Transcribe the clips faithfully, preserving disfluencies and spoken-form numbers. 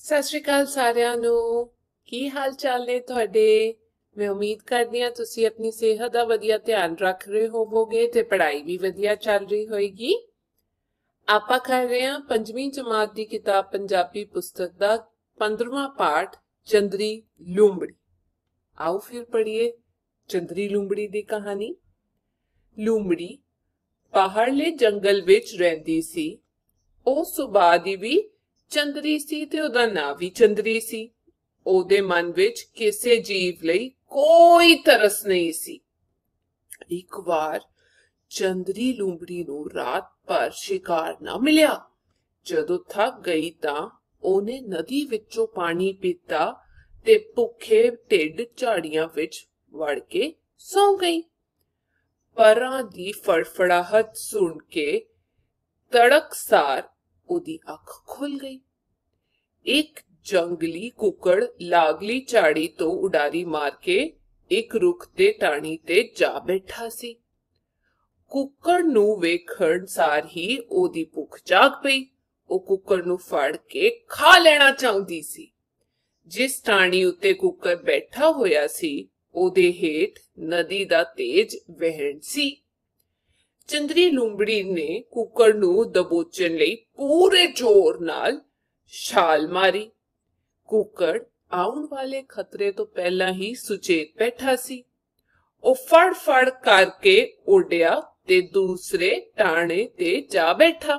ਸਤਿ ਸ਼੍ਰੀ ਅਕਾਲ ਸਾਰਿਆਂ ਨੂੰ। ਕੀ ਹਾਲ ਚਾਲ ਨੇ ਤੁਹਾਡੇ? ਮੈਂ ਉਮੀਦ ਕਰਦੀ ਹਾਂ ਤੁਸੀਂ ਆਪਣੀ ਸਿਹਤ ਦਾ ਵਧੀਆ ਧਿਆਨ ਰੱਖ ਰਹੇ ਹੋਵੋਗੇ ਤੇ ਪੜ੍ਹਾਈ ਵੀ ਵਧੀਆ ਚੱਲ ਰਹੀ ਹੋਏਗੀ। ਆਪਾਂ ਕਰ ਰਹੇ ਹਾਂ ਪੰਜਵੀਂ ਜਮਾਤ ਦੀ ਕਿਤਾਬ ਪੰਜਾਬੀ ਪੁਸਤਕ ਦਾ ਪੰਦਰਵਾਂ ਪਾਠ ਚੰਦਰੀ ਲੂੰਬੜੀ। ਆਓ ਫਿਰ ਪੜ੍ਹੀਏ ਚੰਦਰੀ ਲੂੰਬੜੀ ਦੀ ਕਹਾਣੀ। ਲੂੰਬੜੀ ਪਹਾੜਲੇ ਜੰਗਲ ਵਿੱਚ ਰਹਿੰਦੀ ਸੀ। ਉਹ ਸੁਭਾਅ ਦੀ ਵੀ ਚੰਦਰੀ ਸੀ ਤੇ ਉਹਦਾ ਨਾਂ ਵੀ ਚੰਦਰੀ ਸੀ। ਉਹਦੇ ਮਨ ਵਿੱਚ ਕਿਸੇ ਜੀਵ ਲਈ ਕੋਈ ਤਰਸ ਨਹੀਂ ਸੀ। ਇੱਕ ਵਾਰ ਚੰਦਰੀ ਲੂੰਬੜੀ ਨੂੰ ਰਾਤ ਭਰ ਸ਼ਿਕਾਰ ਨਾ ਮਿਲਿਆ। ਜਦੋਂ ਥੱਕ ਗਈ ਤਾਂ ਉਹਨੇ ਨਦੀ ਵਿੱਚੋਂ ਪਾਣੀ ਪੀਤਾ ਤੇ ਭੁੱਖੇ ਢਿੱਡ ਝਾੜੀਆਂ ਵਿੱਚ ਵੜ ਕੇ ਸੌਂ ਗਈ। ਪਰਾਂ ਦੀ ਫੜਫੜਾਹਟ ਸੁਣ ਕੇ ਤੜਕਸਾਰ ਉਹਦੀ ਅੱਖ ਖੁੱਲ ਗਈ। ਇੱਕ ਜੰਗਲੀ ਕੁੱਕੜ ਲਾਗਲੀ ਝਾੜੀ ਤੋਂ ਉਡਾਰੀ ਮਾਰ ਕੇ ਇੱਕ ਰੁੱਖ ਤੇ ਟਾਹਣੀ ਤੇ ਜਾ ਬੈਠਾ ਸੀ। ਕੁੱਕੜ ਨੂੰ ਵੇਖਣ ਸਾਰ ਹੀ ਉਹਦੀ ਭੁੱਖ ਜਾਗ ਪਈ। ਉਹ ਕੁੱਕੜ ਨੂੰ ਫੜ ਕੇ ਖਾ ਲੈਣਾ ਚਾਹੁੰਦੀ ਸੀ। ਜਿਸ ਟਾਹਣੀ ਉੱਤੇ ਕੁੱਕੜ ਬੈਠਾ ਹੋਇਆ ਸੀ ਉਹਦੇ ਹੇਠ ਨਦੀ ਦਾ ਤੇਜ਼ ਵਹਿਣ ਸੀ। ਚੰਦਰੀ ਲੂੰਬੜੀ ਨੇ ਕੁੱਕੜ ਨੂੰ ਦਬੋਚਣ ਲਈ ਪੂਰੇ ਜ਼ੋਰ ਨਾਲ ਛਾਲ ਮਾਰੀ। ਕੁੱਕੜ ਆਉਣ ਵਾਲੇ ਖਤਰੇ ਤੋਂ ਪਹਿਲਾਂ ਹੀ ਸੁਚੇਤ ਬੈਠਾ ਸੀ। ਉਹ ਫੜ ਫੜ ਕਰਕੇ ਉੱਡਿਆ ਤੇ ਦੂਸਰੇ ਟਾਹਣੇ ਤੇ ਜਾ ਬੈਠਾ।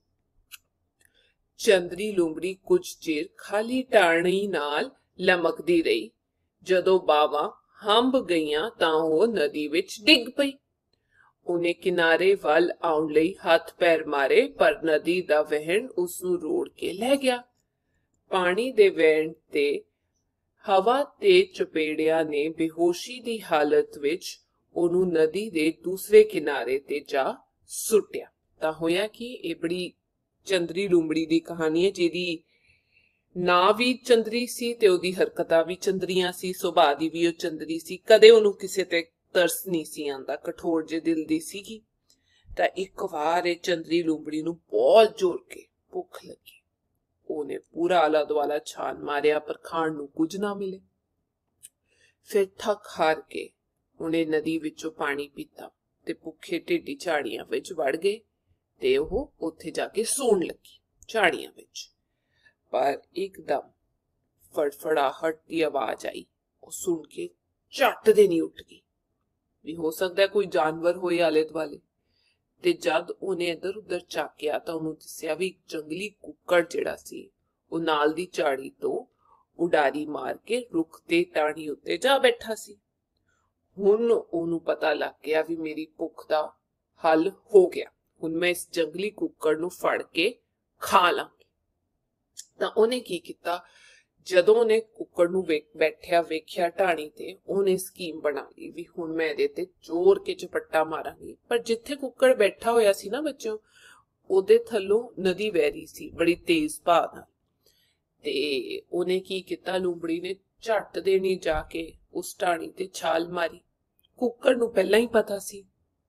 ਚੰਦਰੀ ਲੂੰਬੜੀ ਕੁਝ ਚਿਰ ਖਾਲੀ ਟਾਹਣੀ ਨਾਲ ਲਮਕਦੀ ਰਹੀ। ਜਦੋਂ ਬਾਹਾਂ ਹੰਭ ਗਈਆਂ ਤਾਂ ਉਹ ਨਦੀ ਵਿੱਚ ਡਿੱਗ ਪਈ। ਉਹਨੇ ਕਿਨਾਰੇ ਵੱਲ ਆਉਣ ਲਈ ਹੱਥ ਪੈਰ ਮਾਰੇ, ਪਰ ਨਦੀ ਦਾ ਵਹਿਣ ਉਸ ਨੂੰ ਰੋੜ ਕੇ ਲੈ ਗਿਆ। ਪਾਣੀ ਦੇ ਵਹਿਣ ਤੇ ਹਵਾ ਤੇ ਚਪੇੜਿਆਂ ਨੇ ਬੇਹੋਸ਼ੀ ਦੀ ਹਾਲਤ ਵਿੱਚ ਉਹਨੂੰ ਨਦੀ ਦੇ ਦੂਸਰੇ ਕਿਨਾਰੇ ਤੇ ਜਾ ਸੁੱਟਿਆ। ਤਾਂ ਹੋਇਆ ਕਿ ਇਹ ਬੜੀ ਚੰਦਰੀ ਲੂੰਬੜੀ ਦੀ ਕਹਾਣੀ ਹੈ, ਜਿਹਦੀ ਨਾਂ ਵੀ ਚੰਦਰੀ ਸੀ ਤੇ ਉਹਦੀ ਹਰਕਤਾਂ ਵੀ ਚੰਦਰੀਆਂ ਸੀ, ਸੁਭਾਅ ਦੀ ਵੀ ਉਹ ਚੰਦਰੀ ਸੀ। ਕਦੇ ਉਹਨੂੰ ਕਿਸੇ ਤੇ ਤਰਸ ਨਹੀਂ ਸੀ ਆਂਦਾ, ਕਠੋਰ ਜਿਹੇ ਦਿਲ ਦੀ ਸੀਗੀ। ਤਾਂ ਇੱਕ ਵਾਰ ਇਹ ਚੰਦਰੀ ਲੂੰਬੜੀ ਨੂੰ ਬਹੁਤ ਜ਼ੋਰ ਕੇ ਭੁੱਖ ਲੱਗੀ। ਉਹਨੇ ਪੂਰਾ ਆਲਾ ਦੁਆਲਾ ਛਾਨ ਮਾਰਿਆ, ਪਰ ਖਾਣ ਨੂੰ ਕੁਝ ਨਾ ਮਿਲੇ। ਫਿਰ ਥੱਕ ਹਾਰ ਕੇ ਉਹਨੇ ਨਦੀ ਵਿੱਚੋਂ ਪਾਣੀ ਪੀਤਾ ਤੇ ਭੁੱਖੇ ਢਿੱਡੀ ਝਾੜੀਆਂ ਵਿੱਚ ਵੜ ਗਏ ਤੇ ਉਹ ਉੱਥੇ ਜਾ ਕੇ ਸੌਣ ਲੱਗੀ ਝਾੜੀਆਂ ਵਿੱਚ। ਪਰ ਇੱਕਦਮ ਫੜਫੜਾਹਟ ਦੀ ਆਵਾਜ਼ ਆਈ। ਉਹ ਸੁਣ ਕੇ ਝੱਟ ਦੇ ਨਹੀਂ ਉੱਠ ਗਈ, ਵੀ ਹੋ ਸਕਦਾ ਕੋਈ ਜਾਨਵਰ ਹੋਏ ਆਲੇ ਦੁਆਲੇ। ਤੇ ਜਦ ਉਹਨੇ ਇੱਧਰ ਉੱਧਰ ਝਾਕਿਆ ਤਾਂ ਉਹਨੂੰ ਦੱਸਿਆ ਵੀ ਜੰਗਲੀ ਕੁੱਕੜ ਜਿਹੜਾ ਸੀ ਉਹ ਨਾਲ ਦੀ ਝਾੜੀ ਤੋਂ ਉਡਾਰੀ ਮਾਰ ਕੇ ਰੁੱਖ ਤੇ ਟਾਹਣੀ ਉੱਤੇ ਜਾ ਬੈਠਾ ਸੀ। ਹੁਣ ਉਹਨੂੰ ਪਤਾ ਲੱਗ ਗਿਆ ਵੀ ਮੇਰੀ ਭੁੱਖ ਦਾ ਹੱਲ ਹੋ ਗਿਆ। ਹੁਣ ਮੈਂ ਇਸ ਜੰਗਲੀ ਕੁੱਕੜ ਨੂੰ ਫੜ ਕੇ ਖਾ ਲਾਂਗੀ। ਤਾਂ ਉਹਨੇ ਕੀ ਕੀਤਾ, ਜਦੋਂ ਉਹਨੇ ਕੁੱਕੜ ਨੂੰ ਵੇਖ ਬੈਠਿਆ ਵੇਖਿਆ ਟਾਹਣੀ ਤੇ, ਉਹਨੇ ਸਕੀਮ ਬਣਾ ਲਈ ਵੀ ਹੁਣ ਮੈਂ ਇਹਦੇ ਤੇ ਜ਼ੋਰ ਕੇ ਝਪੱਟਾ ਮਾਰਾਂਗੀ। ਪਰ ਜਿੱਥੇ ਕੁੱਕੜ ਬੈਠਾ ਹੋਇਆ ਸੀ ਨਾ ਬੱਚਿਓ, ਉਹਦੇ ਥੱਲੋਂ ਨਦੀ ਵਹਿ ਰਹੀ ਸੀ ਬੜੀ ਤੇਜ਼ ਭਾਅ ਨਾਲ। ਤੇ ਉਹਨੇ ਕੀ ਕੀਤਾ, ਲੂੰਬੜੀ ਨੇ ਝੱਟ ਦੇਣੀ ਜਾ ਕੇ ਉਸ ਟਾਹਣੀ ਤੇ ਛਾਲ ਮਾਰੀ। ਕੁੱਕੜ ਨੂੰ ਪਹਿਲਾਂ ਹੀ ਪਤਾ ਸੀ,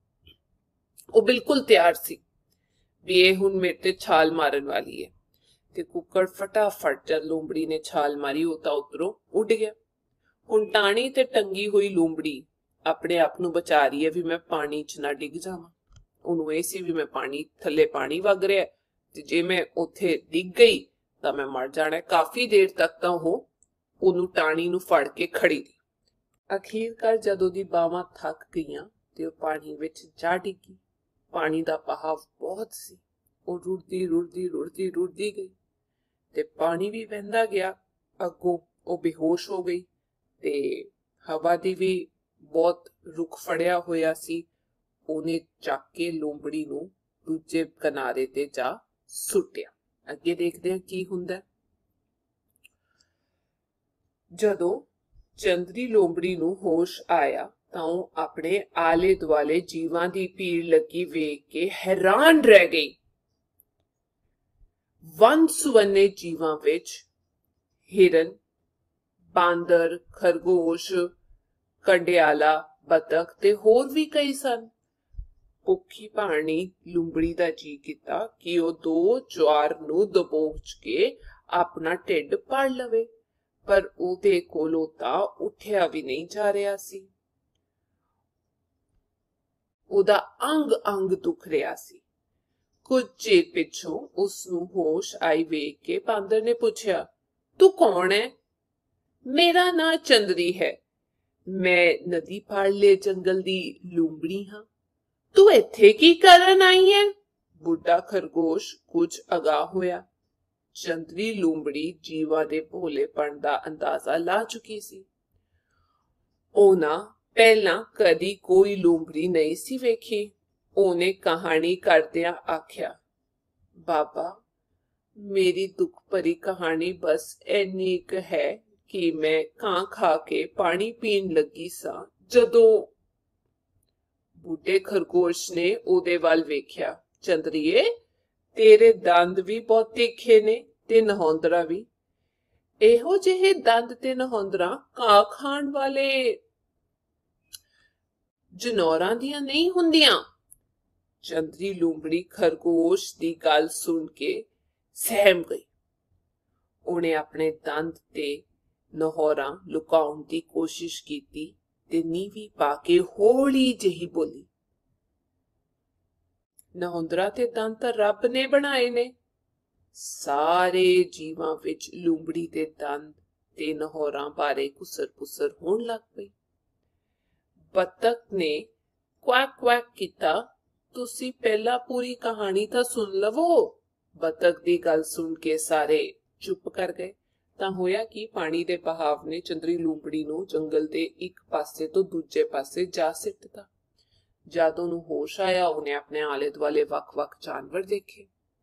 ਉਹ ਬਿਲਕੁਲ ਤਿਆਰ ਸੀ ਵੀ ਇਹ ਹੁਣ ਮੇਰੇ ਤੇ ਛਾਲ ਮਾਰਨ ਵਾਲੀ ਹੈ। ਤੇ ਕੁੱਕੜ ਫਟਾਫਟ ਜਦ ਲੂੰਬੜੀ ਨੇ ਛਾਲ ਮਾਰੀ ਉਹ ਤਾਂ ਉੱਧਰੋਂ ਉੱਡ ਗਿਆ। ਹੁਣ ਟਾਹਣੀ ਤੇ ਟੰਗੀ ਹੋਈ ਲੂੰਬੜੀ ਆਪਣੇ ਆਪ ਨੂੰ ਬਚਾ ਰਹੀ ਹੈ ਵੀ ਮੈਂ ਪਾਣੀ 'ਚ ਨਾ ਡਿੱਗ ਜਾਵਾਂ। ਉਹਨੂੰ ਇਹ ਸੀ ਵੀ ਮੈਂ ਪਾਣੀ ਥੱਲੇ ਪਾਣੀ ਵਗ ਰਿਹਾ ਤੇ ਜੇ ਮੈਂ ਉੱਥੇ ਡਿੱਗ ਗਈ ਤਾਂ ਮੈਂ ਮਰ ਜਾਣਾ। ਕਾਫੀ ਦੇਰ ਤੱਕ ਤਾਂ ਉਹ ਉਹਨੂੰ ਟਾਹਣੀ ਨੂੰ ਫੜ ਕੇ ਖੜੀ ਰਹੀ। ਅਖੀਰਕਾਰ ਜਦੋਂ ਦੀ ਬਾਹਾਂ ਥੱਕ ਗਈਆਂ ਤੇ ਉਹ ਪਾਣੀ ਵਿੱਚ ਜਾ ਡਿੱਗੀ। ਪਾਣੀ ਦਾ ਬਹਾਵ ਬਹੁਤ ਸੀ। ਉਹ ਰੁੜਦੀ ਰੁੜਦੀ ਰੁੜਦੀ ਰੁੜਦੀ ਗਈ ਤੇ ਪਾਣੀ ਵੀ ਵਹਿੰਦਾ ਗਿਆ। ਅੱਗੋਂ ਉਹ ਬੇਹੋਸ਼ ਹੋ ਗਈ ਤੇ ਹਵਾ ਦੀ ਵੀ ਬਹੁਤ ਰੁੱਖ ਫੜਿਆ ਹੋਇਆ ਸੀ। ਉਹਨੇ ਚੱਕ ਕੇ ਲੂੰਬੜੀ ਨੂੰ ਦੂਜੇ ਕਿਨਾਰੇ ਤੇ ਜਾ ਸੁੱਟਿਆ। ਅੱਗੇ ਦੇਖਦੇ ਹਾਂ ਕੀ ਹੁੰਦਾ। ਜਦੋਂ ਚੰਦਰੀ ਲੂੰਬੜੀ ਨੂੰ ਹੋਸ਼ ਆਇਆ ਤਾਂ ਉਹ ਆਪਣੇ ਆਲੇ ਦੁਆਲੇ ਜੀਵਾਂ ਦੀ ਭੀੜ ਲੱਗੀ ਵੇਖ ਕੇ ਹੈਰਾਨ ਰਹਿ ਗਈ। ਵੰਨ ਸੁਵੰਨੇ ਜੀਵਾਂ ਵਿੱਚ ਹਿਰਨ, ਬਾਂਦਰ, ਖਰਗੋਸ਼, ਕੰਡਿਆਲਾ, ਬਤਖ ਤੇ ਹੋਰ ਵੀ ਕਈ ਸਨ। ਭੁੱਖੀ ਭਾਣੀ ਲੂੰਬੜੀ ਦਾ ਜੀ ਕੀਤਾ ਕਿ ਉਹ ਦੋ ਜਵਾਰ ਨੂੰ ਦਬੋਚ ਕੇ अपना ढिड भर लवे, पर ਉਹਦੇ ਕੋਲੋਂ ਤਾਂ ਉੱਠਿਆ ਵੀ ਨਹੀਂ ਜਾ ਰਿਹਾ ਸੀ। ਉਹਦਾ ਅੰਗ ਅੰਗ ਦੁਖ ਰਿਹਾ ਸੀ। ਕੁਝ ਚਿਰ ਪਿੱਛੋਂ ਉਸਨੂੰ ਹੋਸ਼ ਆਈ ਵੇਖ ਕੇ ਬਾਂਦਰ ਨੇ ਪੁੱਛਿਆ, ਤੂੰ ਕੌਣ ਹੈ? ਮੇਰਾ ਨਾਂ ਚੰਦਰੀ ਹੈ। ਮੈਂ ਨਦੀ ਪਾਰਲੇ ਜੰਗਲ ਦੀ ਲੂੰਬੜੀ ਹਾਂ। ਤੂੰ ਇੱਥੇ ਕੀ ਕਰਨ ਆਈ ਹੈ? ਬੁੱਢਾ ਖਰਗੋਸ਼ ਕੁਝ ਅਗਾਹ ਹੋਇਆ। ਚੰਦਰੀ ਲੂੰਬੜੀ ਜੀਵਾਂ ਦੇ ਭੋਲੇਪਣ ਦਾ ਅੰਦਾਜ਼ਾ ਲਾ ਚੁੱਕੀ ਸੀ। ਉਹਨਾਂ ਪਹਿਲਾਂ ਕਦੀ ਕੋਈ ਲੂੰਬੜੀ ਨਹੀਂ ਸੀ ਵੇਖੀ। ਉਹਨੇ ਕਹਾਣੀ ਕਰਦਿਆਂ ਆਖਿਆ, ਬਾਬਾ, ਮੇਰੀ ਦੁੱਖ ਭਰੀ ਕਹਾਣੀ ਬਸ ਇੰਨੀ ਕੁ ਹੈ ਕਿ ਮੈਂ ਕਾਂ ਖਾ ਕੇ ਪਾਣੀ ਪੀਣ ਲੱਗੀ ਸਾਂ ਜਦੋਂ। ਬੁੱਢੇ ਖਰਗੋਸ਼ ਨੇ ਉਹਦੇ ਵੱਲ ਵੇਖਿਆ। ਚੰਦਰੀਏ, ਤੇਰੇ ਦੰਦ ਵੀ ਬਹੁਤ ਤਿੱਖੇ ਨੇ ਤੇ ਨਹੌਂਦਰਾ ਵੀ। ਇਹੋ ਜਿਹੇ ਦੰਦ ਤੇ ਨਹੌਂਦਰਾ ਘਾਹ ਖਾਣ ਵਾਲੇ ਜਨੌਰਾਂ ਦੀਆਂ ਨਹੀਂ ਹੁੰਦੀਆਂ। ਚੰਦਰੀ ਲੂੰਬੜੀ ਖਰਗੋਸ਼ ਦੀ ਗੱਲ ਸੁਣ ਕੇ ਸਹਿਮ ਗਈ। ਉਹਨੇ ਆਪਣੇ ਦੰਦ ਤੇ ਨਹੌਰਾਂ ਲੁਕਾਉਣ ਦੀ ਕੋਸ਼ਿਸ਼ ਕੀਤੀ ਤੇ ਨੀਵੀਂ ਪਾ ਕੇ ਹੌਲੀ ਜਿਹੀ ਬੋਲੀ, ਨਹੌਂਦਰਾ ਤੇ ਦੰਦ ਤਾਂ ਰੱਬ ਨੇ ਬਣਾਏ ਨੇ। ਸਾਰੇ ਜੀਵਾਂ ਵਿੱਚ ਲੂੰਬੜੀ ਦੇ ਦੰਦ ਤੇ ਨਹੌਰਾਂ ਬਾਰੇ ਕੁਸਰ-ਪੁਸਰ ਹੋਣ ਲੱਗ ਪਈ। ਬੱਤਖ ਨੇ ਕੁਐਕ ਕੁਐਕ ਕੀਤਾ, ਤੁਸੀਂ ਪਹਿਲਾਂ ਪੂਰੀ ਕਹਾਣੀ ਤਾਂ ਸੁਣ ਲਵੋ। ਬੱਤਖ ਦੀ ਗੱਲ ਸੁਣ ਕੇ ਸਾਰੇ ਚੁੱਪ ਕਰ ਗਏ। ਤਾਂ ਹੋਇਆ ਕਿ ਪਾਣੀ ਦੇ ਬਹਾਵ ਨੇ ਚੰਦਰੀ ਲੂੰਬੜੀ ਨੂੰ ਜੰਗਲ ਦੇ ਇੱਕ ਪਾਸੇ ਤੋਂ ਦੂਜੇ ਪਾਸੇ ਜਾ ਸਿੱਟ ਦਿੱਤਾ। ਜਦ ਉਹਨੂੰ ਹੋਸ਼ ਆਇਆ, ਉਹਨੇ ਆਪਣੇ ਆਲੇ ਦੁਆਲੇ ਵੱਖ-ਵੱਖ ਜਾਨਵਰ ਦੇਖੇ।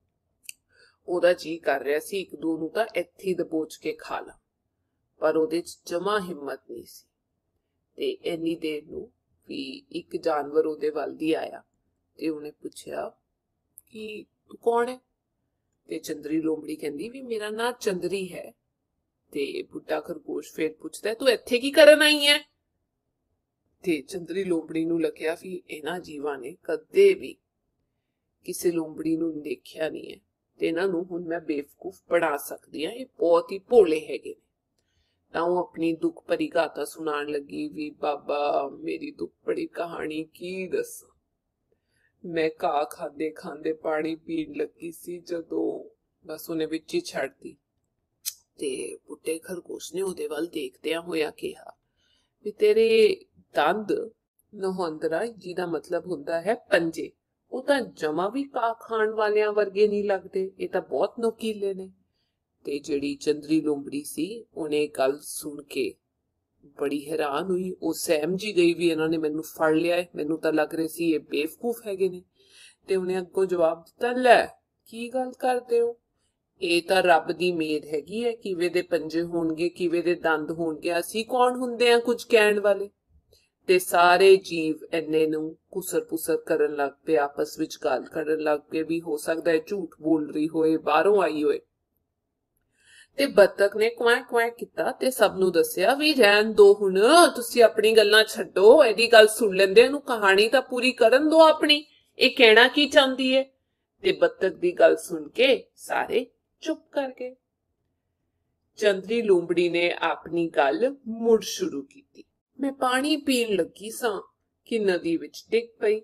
ਉਹਦਾ ਜੀ ਕਰ ਰਿਹਾ ਸੀ ਇੱਕ ਦੋ ਨੂੰ ਤਾਂ ਇੱਥੇ ਦਬੋਚ ਕੇ ਖਾ ਲਾ, ਪਰ ਉਹਦੇ ਚ ਜਮਾ ਹਿੰਮਤ ਨਹੀਂ ਸੀ। ਤੇ ਇੰਨੀ ਦੇਰ ਨੂੰ ਵੀ ਇੱਕ ਜਾਨਵਰ ਉਹਦੇ ਵੱਲ ਦੀ ਆਇਆ ਤੇ ਉਹਨੇ ਪੁੱਛਿਆ ਕਿ ਤੂੰ ਕੌਣ ਹੈ? ਤੇ ਚੰਦਰੀ ਲੂੰਬੜੀ ਕਹਿੰਦੀ ਵੀ ਮੇਰਾ ਨਾਂ ਚੰਦਰੀ ਹੈ। ਤੇ ਬੁੱਢਾ ਖਰਗੋਸ਼ ਫੇਰ ਪੁੱਛਦਾ, ਤੂੰ ਇੱਥੇ ਕੀ ਕਰਨ ਆਈ ਹੈ? ਤੇ ਚੰਦਰੀ ਲੂੰਬੜੀ ਨੂੰ ਲੱਗਿਆ ਵੀ ਇਹਨਾਂ ਜੀਵਾਂ ਨੇ ਕਦੇ ਵੀ ਕਿਸੇ ਲੂੰਬੜੀ ਨੂੰ ਦੇਖਿਆ ਨਹੀਂ ਹੈ ਤੇ ਇਹਨਾਂ ਨੂੰ ਹੁਣ ਮੈਂ ਬੇਵਕੂਫ ਬਣਾ ਸਕਦੀ ਹਾਂ, ਇਹ ਬਹੁਤ ਹੀ ਭੋਲੇ ਹੈਗੇ ਨੇ। ਤਾਂ ਉਹ ਆਪਣੀ ਦੁੱਖ ਭਰੀ ਗਾਥਾ ਸੁਣਾਉਣ ਲੱਗੀ ਵੀ ਬਾਬਾ, ਮੇਰੀ ਦੁੱਖ ਭਰੀ ਕਹਾਣੀ ਕੀ ਦੱਸਾਂ। ਮੈਂ ਘਾਹ ਖਾਂਦੇ ਖਾਂਦੇ ਪਾਣੀ ਪੀਣ ਲੱਗੀ ਸੀ ਜਦੋਂ ਬਸ ਉਹਨੇ ਵਿੱਚ ਹੀ ਛੱਡਤੀ। ਤੇ ਬੁੱਢੇ ਖਰਗੋਸ਼ ਨੇ ਉਹਦੇ ਵੱਲ ਦੇਖਦਿਆਂ ਹੋਇਆ ਕਿਹਾ ਵੀ ਤੇਰੇ ਦੰਦ ਨਹੌਂਦਰਾ, ਜਿਹਦਾ ਮਤਲਬ ਹੁੰਦਾ ਹੈ ਪੰਜੇ, ਉਹ ਤਾਂ ਜਮਾ ਵੀ ਘਾਹ ਖਾਣ ਵਾਲਿਆਂ ਵਰਗੇ ਨਹੀਂ ਲੱਗਦੇ, ਇਹ ਤਾਂ ਬਹੁਤ ਨੋਕੀਲੇ ਨੇ। ਤੇ ਜਿਹੜੀ ਚੰਦਰੀ ਲੂੰਬੜੀ ਸੀ, ਉਹਨੇ ਗੱਲ ਸੁਣ ਕੇ ਬੜੀ ਹੈਰਾਨ ਹੋਈ। ਉਹ ਸਹਿਮ ਜੀ ਗਈ ਵੀ ਇਹਨਾਂ ਨੇ ਮੈਨੂੰ ਫੜ ਲਿਆ ਹੈ, ਮੈਨੂੰ ਤਾਂ ਲੱਗ ਰਿਹਾ ਸੀ ਇਹ ਬੇਵਕੂਫ ਹੈਗੇ ਨੇ। ਤੇ ਉਹਨੇ ਅੱਗੋਂ ਜਵਾਬ ਦਿੱਤਾ, ਲੈ ਕੀ ਗੱਲ ਕਰਦੇ ਹੋ, ਇਹ ਤਾਂ ਰੱਬ ਦੀ ਮਿਹਰ ਹੈਗੀ ਹੈ, ਕਿਵੇਂ ਦੇ ਪੰਜੇ ਹੋਣਗੇ, ਕਿਵੇਂ ਦੇ ਦੰਦ ਹੋਣਗੇ, ਅਸੀਂ ਕੌਣ ਹੁੰਦੇ ਆ ਕੁਝ ਕਹਿਣ ਵਾਲੇ। ਤੇ ਸਾਰੇ ਜੀਵ ਇੰਨੇ ਨੂੰ ਕੁਸਰ ਪੁਸਰ ਕਰਨ ਲੱਗ ਪਏ, ਆਪਸ ਵਿੱਚ ਗੱਲ ਕਰਨ ਲੱਗ ਪਏ ਵੀ ਹੋ ਸਕਦਾ ਹੈ ਝੂਠ ਬੋਲ ਰਹੀ ਹੋਏ, ਬਾਹਰੋਂ ਆਈ ਹੋਏ। ਤੇ ਬੱਤਖ ਨੇ ਕੁਐਕ ਕੁਐਕ ਕੀਤਾ ਤੇ ਸਭ ਨੂੰ ਦੱਸਿਆ ਵੀ ਰਹਿਣ ਦੋ, ਹੁਣ ਤੁਸੀਂ ਆਪਣੀ ਗੱਲਾਂ ਛੱਡੋ, ਇਹਦੀ ਗੱਲ ਸੁਣ ਲੈਂਦੇ, ਇਹਨੂੰ ਕਹਾਣੀ ਤਾਂ ਪੂਰੀ ਕਰਨ ਦੋ ਆਪਣੀ, ਇਹ ਕਹਿਣਾ ਕੀ ਚਾਹੁੰਦੀ ਹੈ। ਤੇ ਬੱਤਖ ਦੀ ਗੱਲ ਸੁਣ ਕੇ ਸਾਰੇ ਚੁੱਪ ਕਰ ਗਏ। ਚੰਦਰੀ ਲੂੰਬੜੀ ਨੇ ਆਪਣੀ ਗੱਲ ਮੁੜ ਸ਼ੁਰੂ ਕੀਤੀ। ਮੈਂ ਪਾਣੀ ਪੀਣ ਲੱਗੀ ਸਾਂ ਕਿ ਨਦੀ ਵਿੱਚ ਡਿੱਗ ਪਈ।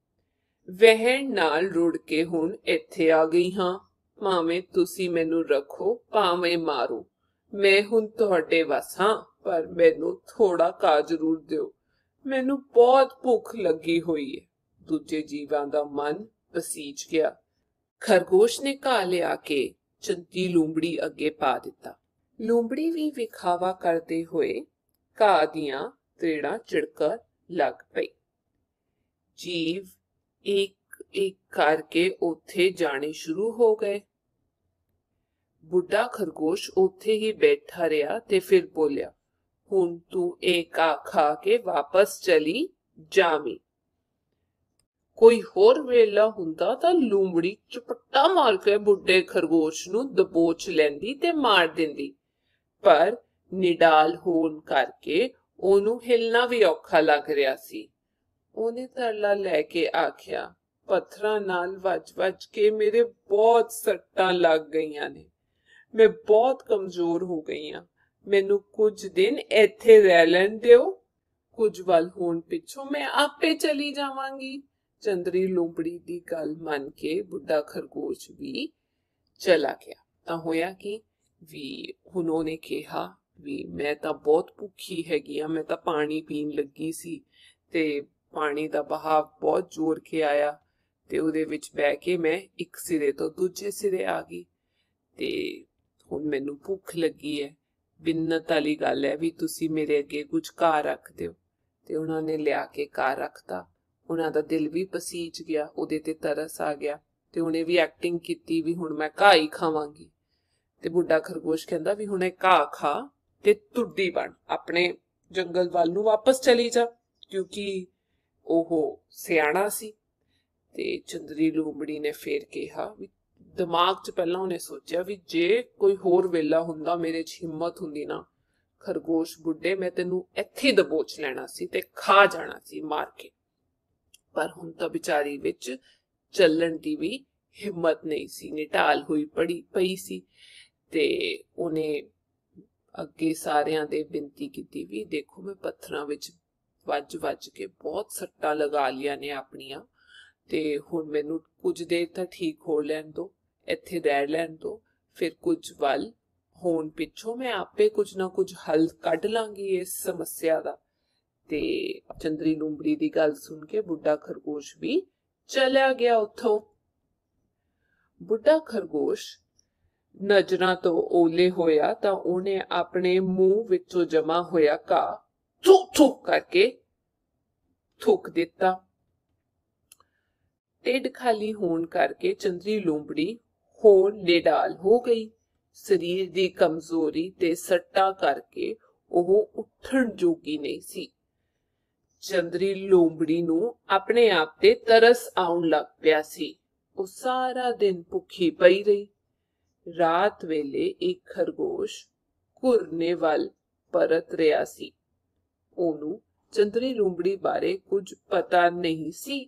ਵਹਿਣ ਨਾਲ ਰੁੜ ਕੇ ਹੁਣ ਇੱਥੇ ਆ ਗਈ ਹਾਂ। ਭਾਵੇਂ ਤੁਸੀਂ ਮੈਨੂੰ ਰੱਖੋ, ਭਾਵੇਂ ਮਾਰੋ, ਮੈਂ ਹੁਣ ਤੁਹਾਡੇ ਵੱਸ ਹਾਂ, ਪਰ ਮੈਨੂੰ ਥੋੜਾ ਘਾਹ ਜ਼ਰੂਰ ਦਿਓ, ਮੈਨੂੰ ਬਹੁਤ ਭੁੱਖ ਲੱਗੀ ਹੋਈ ਹੈ। ਦੂਜੇ ਜੀਵਾਂ ਦਾ ਮਨ ਪਸੀਜ ਗਿਆ। ਖਰਗੋਸ਼ ਨੇ ਘਾਹ ਲਿਆ ਕੇ ਚੰਦਰੀ ਲੂੰਬੜੀ ਅੱਗੇ ਪਾ ਦਿੱਤਾ। ਲੂੰਬੜੀ ਵੀ ਵਿਖਾਵਾ ਕਰਦੇ ਹੋਏ ਘਾਹ ਦੀਆਂ ਤ੍ਰੇੜਾਂ ਝਿੜਕਣ ਲੱਗ ਪਈ। ਜੀਵ ਇੱਕ ਇੱਕ ਕਰਕੇ ਉੱਥੇ ਜਾਣੇ ਸ਼ੁਰੂ ਹੋ ਗਏ। ਬੁੱਢਾ ਖਰਗੋਸ਼ ਉੱਥੇ ਹੀ ਬੈਠਾ ਰਿਹਾ ਤੇ ਫਿਰ ਬੋਲਿਆ, ਹੁਣ ਤੂੰ ਇਹ ਘਾਹ ਖਾ ਕੇ ਵਾਪਸ ਚਲੀ ਜਾਵੀਂ। ਕੋਈ ਹੋਰ ਵੇਲਾ ਹੁੰਦਾ ਤਾਂ ਲੂੰਬੜੀ ਚਪਟਾ ਮਾਰ ਕੇ ਬੁੱਢੇ ਖਰਗੋਸ਼ ਨੂੰ ਦਬੋਚ ਲੈਂਦੀ ਤੇ ਮਾਰ ਦਿੰਦੀ, ਪਰ ਨਿਡਾਲ ਹੋਣ ਕਰਕੇ ਉਹਨੂੰ ਹਿਲਣਾ ਵੀ ਔਖਾ ਲੱਗ ਰਿਹਾ ਸੀ। ਉਹਨੇ ਤਰਲਾ ਲੈ ਕੇ ਆਖਿਆ, ਪੱਥਰਾਂ ਨਾਲ ਵੱਜ ਵੱਜ ਕੇ ਮੇਰੇ ਬਹੁਤ ਸੱਟਾਂ ਲੱਗ ਗਈਆਂ ਨੇ, मैं बहुत कमजोर हो गई हाँ, मैनू कुछ दिन इत्थे रह लैण दिओ, कुछ वल होण पिछों मैं आपे चली जावांगी। चंद्री लूंबड़ी दी गल मन के बुढ़ा खरगोश भी चला गया। ਤਾਂ ਹੋਇਆ ਕਿ ਵੀ ਹੁਣ ਉਹਨੇ ਕਿਹਾ ਵੀ ਮੈਂ ਤਾਂ ਬਹੁਤ ਭੁੱਖੀ ਹੈਗੀ ਆ, ਮੈਂ ਤਾਂ ਪਾਣੀ ਪੀਣ ਲੱਗੀ ਸੀ ਤੇ ਪਾਣੀ ਦਾ ਬਹਾਵ ਬਹੁਤ ਜ਼ੋਰ ਕੇ ਆਇਆ ਤੇ ਉਹਦੇ ਵਿੱਚ ਬਹਿ ਕੇ ਮੈਂ ਇੱਕ ਸਿਰੇ ਤੋਂ ਦੂਜੇ ਸਿਰੇ ਆ ਗਈ ਤੇ ਹੁਣ ਮੈਨੂੰ ਭੁੱਖ ਲੱਗੀ ਹੈ। ਬਿੰਨਤ ਵਾਲੀ ਗੱਲ ਹੈ ਵੀ ਤੁਸੀਂ ਮੇਰੇ ਅੱਗੇ ਕੁਝ ਘਾਹ ਰੱਖ ਦਿਓ। ਤੇ ਉਹਨਾਂ ਨੇ ਲਿਆ ਕੇ ਘਾਹ ਰੱਖਤਾ। ਉਹਨਾਂ ਦਾ ਦਿਲ ਵੀ ਪਸੀਜ ਗਿਆ, ਉਹਦੇ ਤੇ ਤਰਸ ਆ ਗਿਆ ਤੇ ਉਹਨੇ ਵੀ ਐਕਟਿੰਗ ਕੀਤੀ ਵੀ ਹੁਣ ਮੈਂ ਘਾਹ ਹੀ ਖਾਵਾਂਗੀ। ਤੇ ਬੁੱਢਾ ਖਰਗੋਸ਼ ਕਹਿੰਦਾ ਵੀ ਹੁਣ ਇਹ ਘਾਹ ਖਾ ਤੇ ਤੁਰਦੀ ਬਣ, ਆਪਣੇ ਜੰਗਲ ਵੱਲ ਨੂੰ ਵਾਪਸ ਚਲੀ ਜਾ, ਕਿਉਂਕਿ ਉਹ ਸਿਆਣਾ ਸੀ। ਤੇ ਚੰਦਰੀ ਲੂੰਬੜੀ ਨੇ ਫੇਰ ਕਿਹਾ ਵੀ ਦਿਮਾਗ 'ਚ ਪਹਿਲਾਂ ਉਹਨੇ ਸੋਚਿਆ ਵੀ ਜੇ ਕੋਈ ਹੋਰ ਵੇਲਾ ਹੁੰਦਾ, ਮੇਰੇ 'ਚ ਹਿੰਮਤ ਹੁੰਦੀ ਨਾ, ਖਰਗੋਸ਼ ਬੁੱਢੇ ਮੈਂ ਤੈਨੂੰ ਇੱਥੇ ਦਬੋਚ ਲੈਣਾ ਸੀ ਤੇ ਖਾ ਜਾਣਾ ਸੀ ਮਾਰ ਕੇ। ਪਰ ਹੁਣ ਤਾਂ ਵਿਚਾਰੀ ਵਿੱਚ ਚੱਲਣ ਦੀ ਵੀ ਹਿੰਮਤ ਨਹੀਂ ਸੀ, ਨਿਢਾਲ ਹੋਈ ਪੜੀ ਪਈ ਸੀ। ਤੇ ਉਹਨੇ ਅੱਗੇ ਸਾਰਿਆਂ ਦੇ ਬੇਨਤੀ ਕੀਤੀ ਵੀ ਦੇਖੋ ਮੈਂ ਪੱਥਰਾਂ ਵਿੱਚ ਵੱਜ ਵੱਜ ਕੇ ਬਹੁਤ ਸੱਟਾਂ ਲਗਾ ਲੀਆਂ ਨੇ ਆਪਣੀਆਂ, ਤੇ ਹੁਣ ਮੈਨੂੰ ਕੁਝ ਦੇਰ ਤਾਂ ਠੀਕ ਹੋ ਲੈਣ ਦੋ, ਇੱਥੇ ਰਹਿ ਲੈਣ ਦੋ, ਫਿਰ ਕੁਝ ਵੱਲ ਹੋਣ ਪਿੱਛੋਂ ਮੈਂ ਆਪੇ ਕੁਝ ਨਾ ਕੁਝ ਹੱਲ ਕੱਢ ਲਾਂਗੀ ਇਸ ਸਮੱਸਿਆ ਦਾ। ਤੇ ਚੰਦਰੀ ਲੂੰਬੜੀ ਦੀ ਗੱਲ ਸੁਣ ਕੇ ਬੁੱਢਾ ਖਰਗੋਸ਼ ਵੀ ਚਲਿਆ ਗਿਆ ਉੱਥੋਂ। ਬੁੱਢਾ ਖਰਗੋਸ਼ ਨਜ਼ਰਾਂ ਤੋਂ ਓਲੇ ਹੋਇਆ ਤਾਂ ਉਹਨੇ ਆਪਣੇ ਮੂੰਹ ਵਿੱਚੋਂ ਜਮਾ ਹੋਇਆ ਘਾਹ ਥੁੱਕ ਥੁੱਕ ਕਰਕੇ ਥੁੱਕ ਦਿੱਤਾ। ਢਿੱਡ ਖਾਲੀ ਹੋਣ ਕਰਕੇ ਚੰਦਰੀ ਲੂੰਬੜੀ ਹੋਰ ਨਿਡਾਲ ਹੋ ਗਈ। ਸਰੀਰ ਦੀ ਕਮਜ਼ੋਰੀ ਤੇ ਸੱਟਾਂ ਕਰਕੇ ਉਹ ਉੱਠਣ ਜੋਗੀ ਨਹੀਂ ਸੀ। ਚੰਦਰੀ ਲੂੰਬੜੀ ਨੂੰ ਆਪਣੇ ਆਪ ਤੇ ਤਰਸ ਆਉਣ ਲੱਗ ਪਿਆ ਸੀ। ਉਹ ਸਾਰਾ ਦਿਨ ਭੁੱਖੀ ਪਈ ਰਹੀ। ਰਾਤ ਵੇਲੇ ਇੱਕ ਖਰਗੋਸ਼ ਘੁਰਨੇ ਵੱਲ ਪਰਤ ਰਿਹਾ ਸੀ। ਉਹਨੂੰ ਚੰਦਰੀ ਲੂੰਬੜੀ ਬਾਰੇ ਕੁਝ ਪਤਾ ਨਹੀਂ ਸੀ।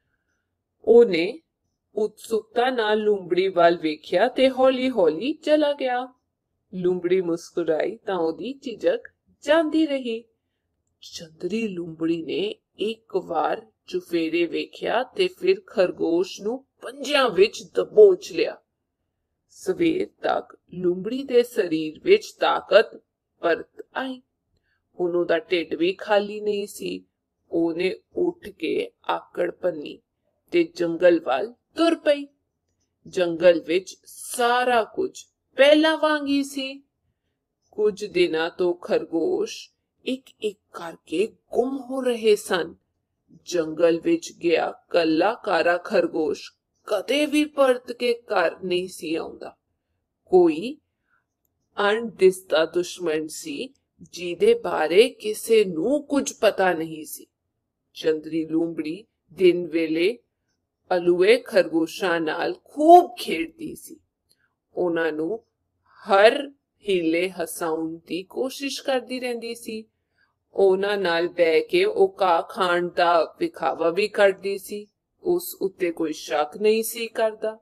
ਉਹਨੇ ਉਤਸੁਕਤਾ ਨਾਲ ਲੂੰਬੜੀ ਵੱਲ ਵੇਖਿਆ ਤੇ ਹੌਲੀ-ਹੌਲੀ ਚਲਾ ਗਿਆ। ਲੂੰਬੜੀ ਮੁਸਕਰਾਈ ਤਾਂ ਉਹਦੀ ਝਿਜਕ ਜਾਂਦੀ ਰਹੀ। ਚੰਦਰੀ ਲੂੰਬੜੀ ਨੇ ਇੱਕ ਵਾਰ ਚੁਫੇਰੇ ਵੇਖਿਆ ਤੇ ਫਿਰ ਖਰਗੋਸ਼ ਨੂੰ ਪੰਜਿਆਂ ਵਿੱਚ ਦਬੋਚ ਲਿਆ। ਸਵੇਰ ਤੱਕ ਲੂੰਬੜੀ ਦੇ ਸਰੀਰ ਵਿੱਚ ਤਾਕਤ ਪਰਤ ਆਈ। ਉਹਨੂੰ ਦਾ ਢਿੱਡ ਵੀ ਖਾਲੀ ਨਹੀਂ ਸੀ। ਉਹਨੇ ਉੱਠ ਕੇ ਆਕੜ ਭੰਨੀ ਤੇ ਜੰਗਲ ਵੱਲ ਤੁਰ ਪਈ। ਜੰਗਲ ਵਿੱਚ ਸਾਰਾ ਕੁਝ ਪਹਿਲਾਂ ਵਾਂਗ ਹੀ ਸੀ। ਕੁਝ ਦਿਨਾਂ ਤੋਂ ਖਰਗੋਸ਼ ਇੱਕ ਇੱਕ ਕਰਕੇ ਗੁੰਮ ਹੋ ਰਹੇ ਸਨ। ਜੰਗਲ ਵਿੱਚ ਗਿਆ ਕੱਲਾ ਕਾਰਾ ਖਰਗੋਸ਼ ਕਦੇ ਵੀ ਪਰਤ ਕੇ ਘਰ ਨਹੀਂ ਸੀ ਆਉਂਦਾ। ਕੋਈ ਅਣਦਿਸਦਾ ਦੁਸ਼ਮਣ ਸੀ ਜਿਹਦੇ ਬਾਰੇ ਕਿਸੇ ਨੂੰ ਕੁਝ ਪਤਾ ਨਹੀਂ ਸੀ। ਚੰਦਰੀ ਲੂੰਬੜੀ ਦਿਨ ਵੇਲੇ ਅਲੂਏ ਖਰਗੋਸ਼ਾਂ ਨਾਲ ਖੂਬ ਖੇਡਦੀ ਸੀ। ਉਹਨਾਂ ਨੂੰ ਹਰ ਹੀਲੇ ਹਸਾਉਣ ਦੀ ਕੋਸ਼ਿਸ਼ ਕਰਦੀ ਰਹਿੰਦੀ ਸੀ। ਉਹਨਾਂ ਨਾਲ ਬਹਿ ਕੇ ਉਹ ਘਾਹ ਖਾਣ ਦਾ ਵਿਖਾਵਾ ਵੀ ਕਰਦੀ ਸੀ। ਉਸ ਉੱਤੇ ਕੋਈ ਸ਼ੱਕ ਨਹੀਂ ਸੀ ਕਰਦਾ।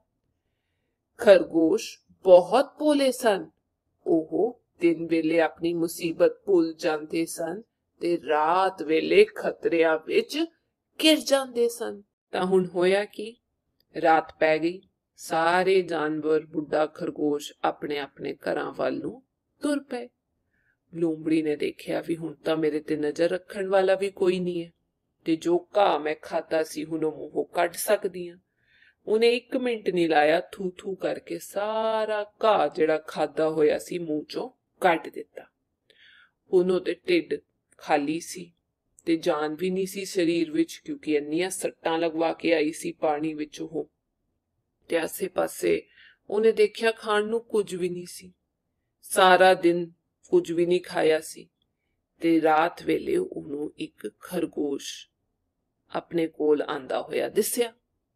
ਖਰਗੋਸ਼ ਬਹੁਤ ਭੋਲੇ ਸਨ। ਉਹ ਦਿਨ ਵੇਲੇ ਆਪਣੀ ਮੁਸੀਬਤ ਭੁੱਲ ਜਾਂਦੇ ਸਨ ਤੇ ਰਾਤ ਵੇਲੇ ਖਤਰਿਆਂ ਵਿੱਚ ਘਿਰ ਜਾਂਦੇ ਸਨ। ਤਾਂ ਹੁਣ ਹੋਇਆ ਕਿ ਰਾਤ ਪੈ ਗਈ। ਸਾਰੇ ਜਾਨਵਰ ਬੁੱਢਾ ਖਰਗੋਸ਼ ਆਪਣੇ ਆਪਣੇ ਘਰਾਂ ਵੱਲ ਨੂੰ ਤੁਰ ਪਏ। ਲੂੰਬੜੀ ਨੇ ਦੇਖਿਆ ਵੀ ਹੁਣ ਤਾਂ ਮੇਰੇ ਤੇ ਨਜ਼ਰ ਰੱਖਣ ਵਾਲਾ ਵੀ ਕੋਈ ਨਹੀਂ ਹੈ ਤੇ ਜੋ ਘਾਹ ਮੈਂ ਖਾਧਾ ਸੀ ਹੁਣ ਉਹ ਮੂੰਹੋਂ ਕੱਢ ਸਕਦੀ ਹਾਂ। ਉਹਨੇ ਇੱਕ ਮਿੰਟ ਨਹੀਂ ਲਾਇਆ, ਥੂ ਥੂ ਕਰਕੇ ਸਾਰਾ ਘਾਹ ਜਿਹੜਾ ਖਾਧਾ ਹੋਇਆ ਸੀ ਮੂੰਹ ਚੋਂ ਕੱਢ ਦਿੱਤਾ। ਹੁਣ ਉਹਦੇ ਢਿੱਡ ਖਾਲੀ ਸੀ ਤੇ ਜਾਨ ਵੀ ਨਹੀਂ ਸੀ ਸਰੀਰ ਵਿੱਚ, ਕਿਉਂਕਿ ਇੰਨੀਆਂ ਸੱਟਾਂ ਲਗਵਾ ਕੇ ਆਈ ਸੀ ਪਾਣੀ ਵਿੱਚ ਉਹ। ਤੇ ਆਸੇ ਪਾਸੇ ਉਹਨੇ ਦੇਖਿਆ ਖਾਣ ਨੂੰ ਕੁਝ ਵੀ ਨਹੀਂ ਸੀ। ਸਾਰਾ ਦਿਨ ਕੁਝ ਵੀ ਨਹੀਂ ਖਾਇਆ ਸੀ ਤੇ ਰਾਤ ਵੇਲੇ ਉਹਨੂੰ ਇੱਕ ਖਰਗੋਸ਼ ਆਪਣੇ ਕੋਲ ਆਂਦਾ ਹੋਇਆ ਦਿਸਿਆ।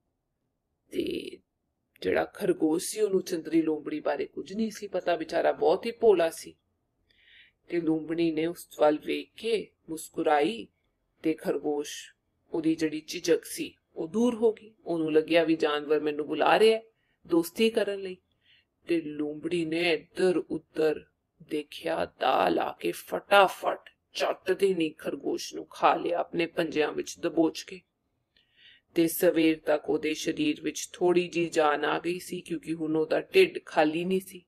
ਤੇ ਜਿਹੜਾ ਖਰਗੋਸ਼ ਸੀ ਉਹਨੂੰ ਚੰਦਰੀ ਲੂੰਬੜੀ ਬਾਰੇ ਕੁਝ ਨਹੀਂ ਸੀ ਪਤਾ, ਵਿਚਾਰਾ ਬਹੁਤ ਹੀ ਭੋਲਾ ਸੀ। ਤੇ ਲੂੰਬੜੀ ਨੇ ਉਸ ਵੱਲ ਵੇਖ ਕੇ ਮੁਸਕਰਾਈ ਤੇ ਖਰਗੋਸ਼ ਉਹਦੀ ਜਿਹੜੀ ਝਿਜਕ ਸੀ ਉਹ ਦੂਰ ਹੋ ਗਈ। ਉਹਨੂੰ ਲੱਗਿਆ ਵੀ ਜਾਨਵਰ ਮੈਨੂੰ ਬੁਲਾ ਰਿਹਾ ਦੋਸਤੀ ਕਰਨ ਲਈ। ਤੇ ਲੂੰਬੜੀ ਨੇ ਇੱਧਰ ਉੱਧਰ ਦੇਖਿਆ, ਦਾ ਲਾ ਕੇ ਫਟਾਫਟ ਝੱਟ ਦੇ ਨੀ ਖਰਗੋਸ਼ ਨੂੰ ਖਾ ਲਿਆ ਆਪਣੇ ਪੰਜਿਆਂ ਵਿੱਚ ਦਬੋਚ ਕੇ। ਤੇ ਸਵੇਰ ਤੱਕ ਉਹਦੇ ਸਰੀਰ ਵਿੱਚ ਥੋੜੀ ਜੀ ਜਾਨ ਆ ਗਈ ਸੀ, ਕਿਉਂਕਿ ਹੁਣ ਉਹਦਾ ਢਿੱਡ ਖਾਲੀ ਨਹੀਂ ਸੀ।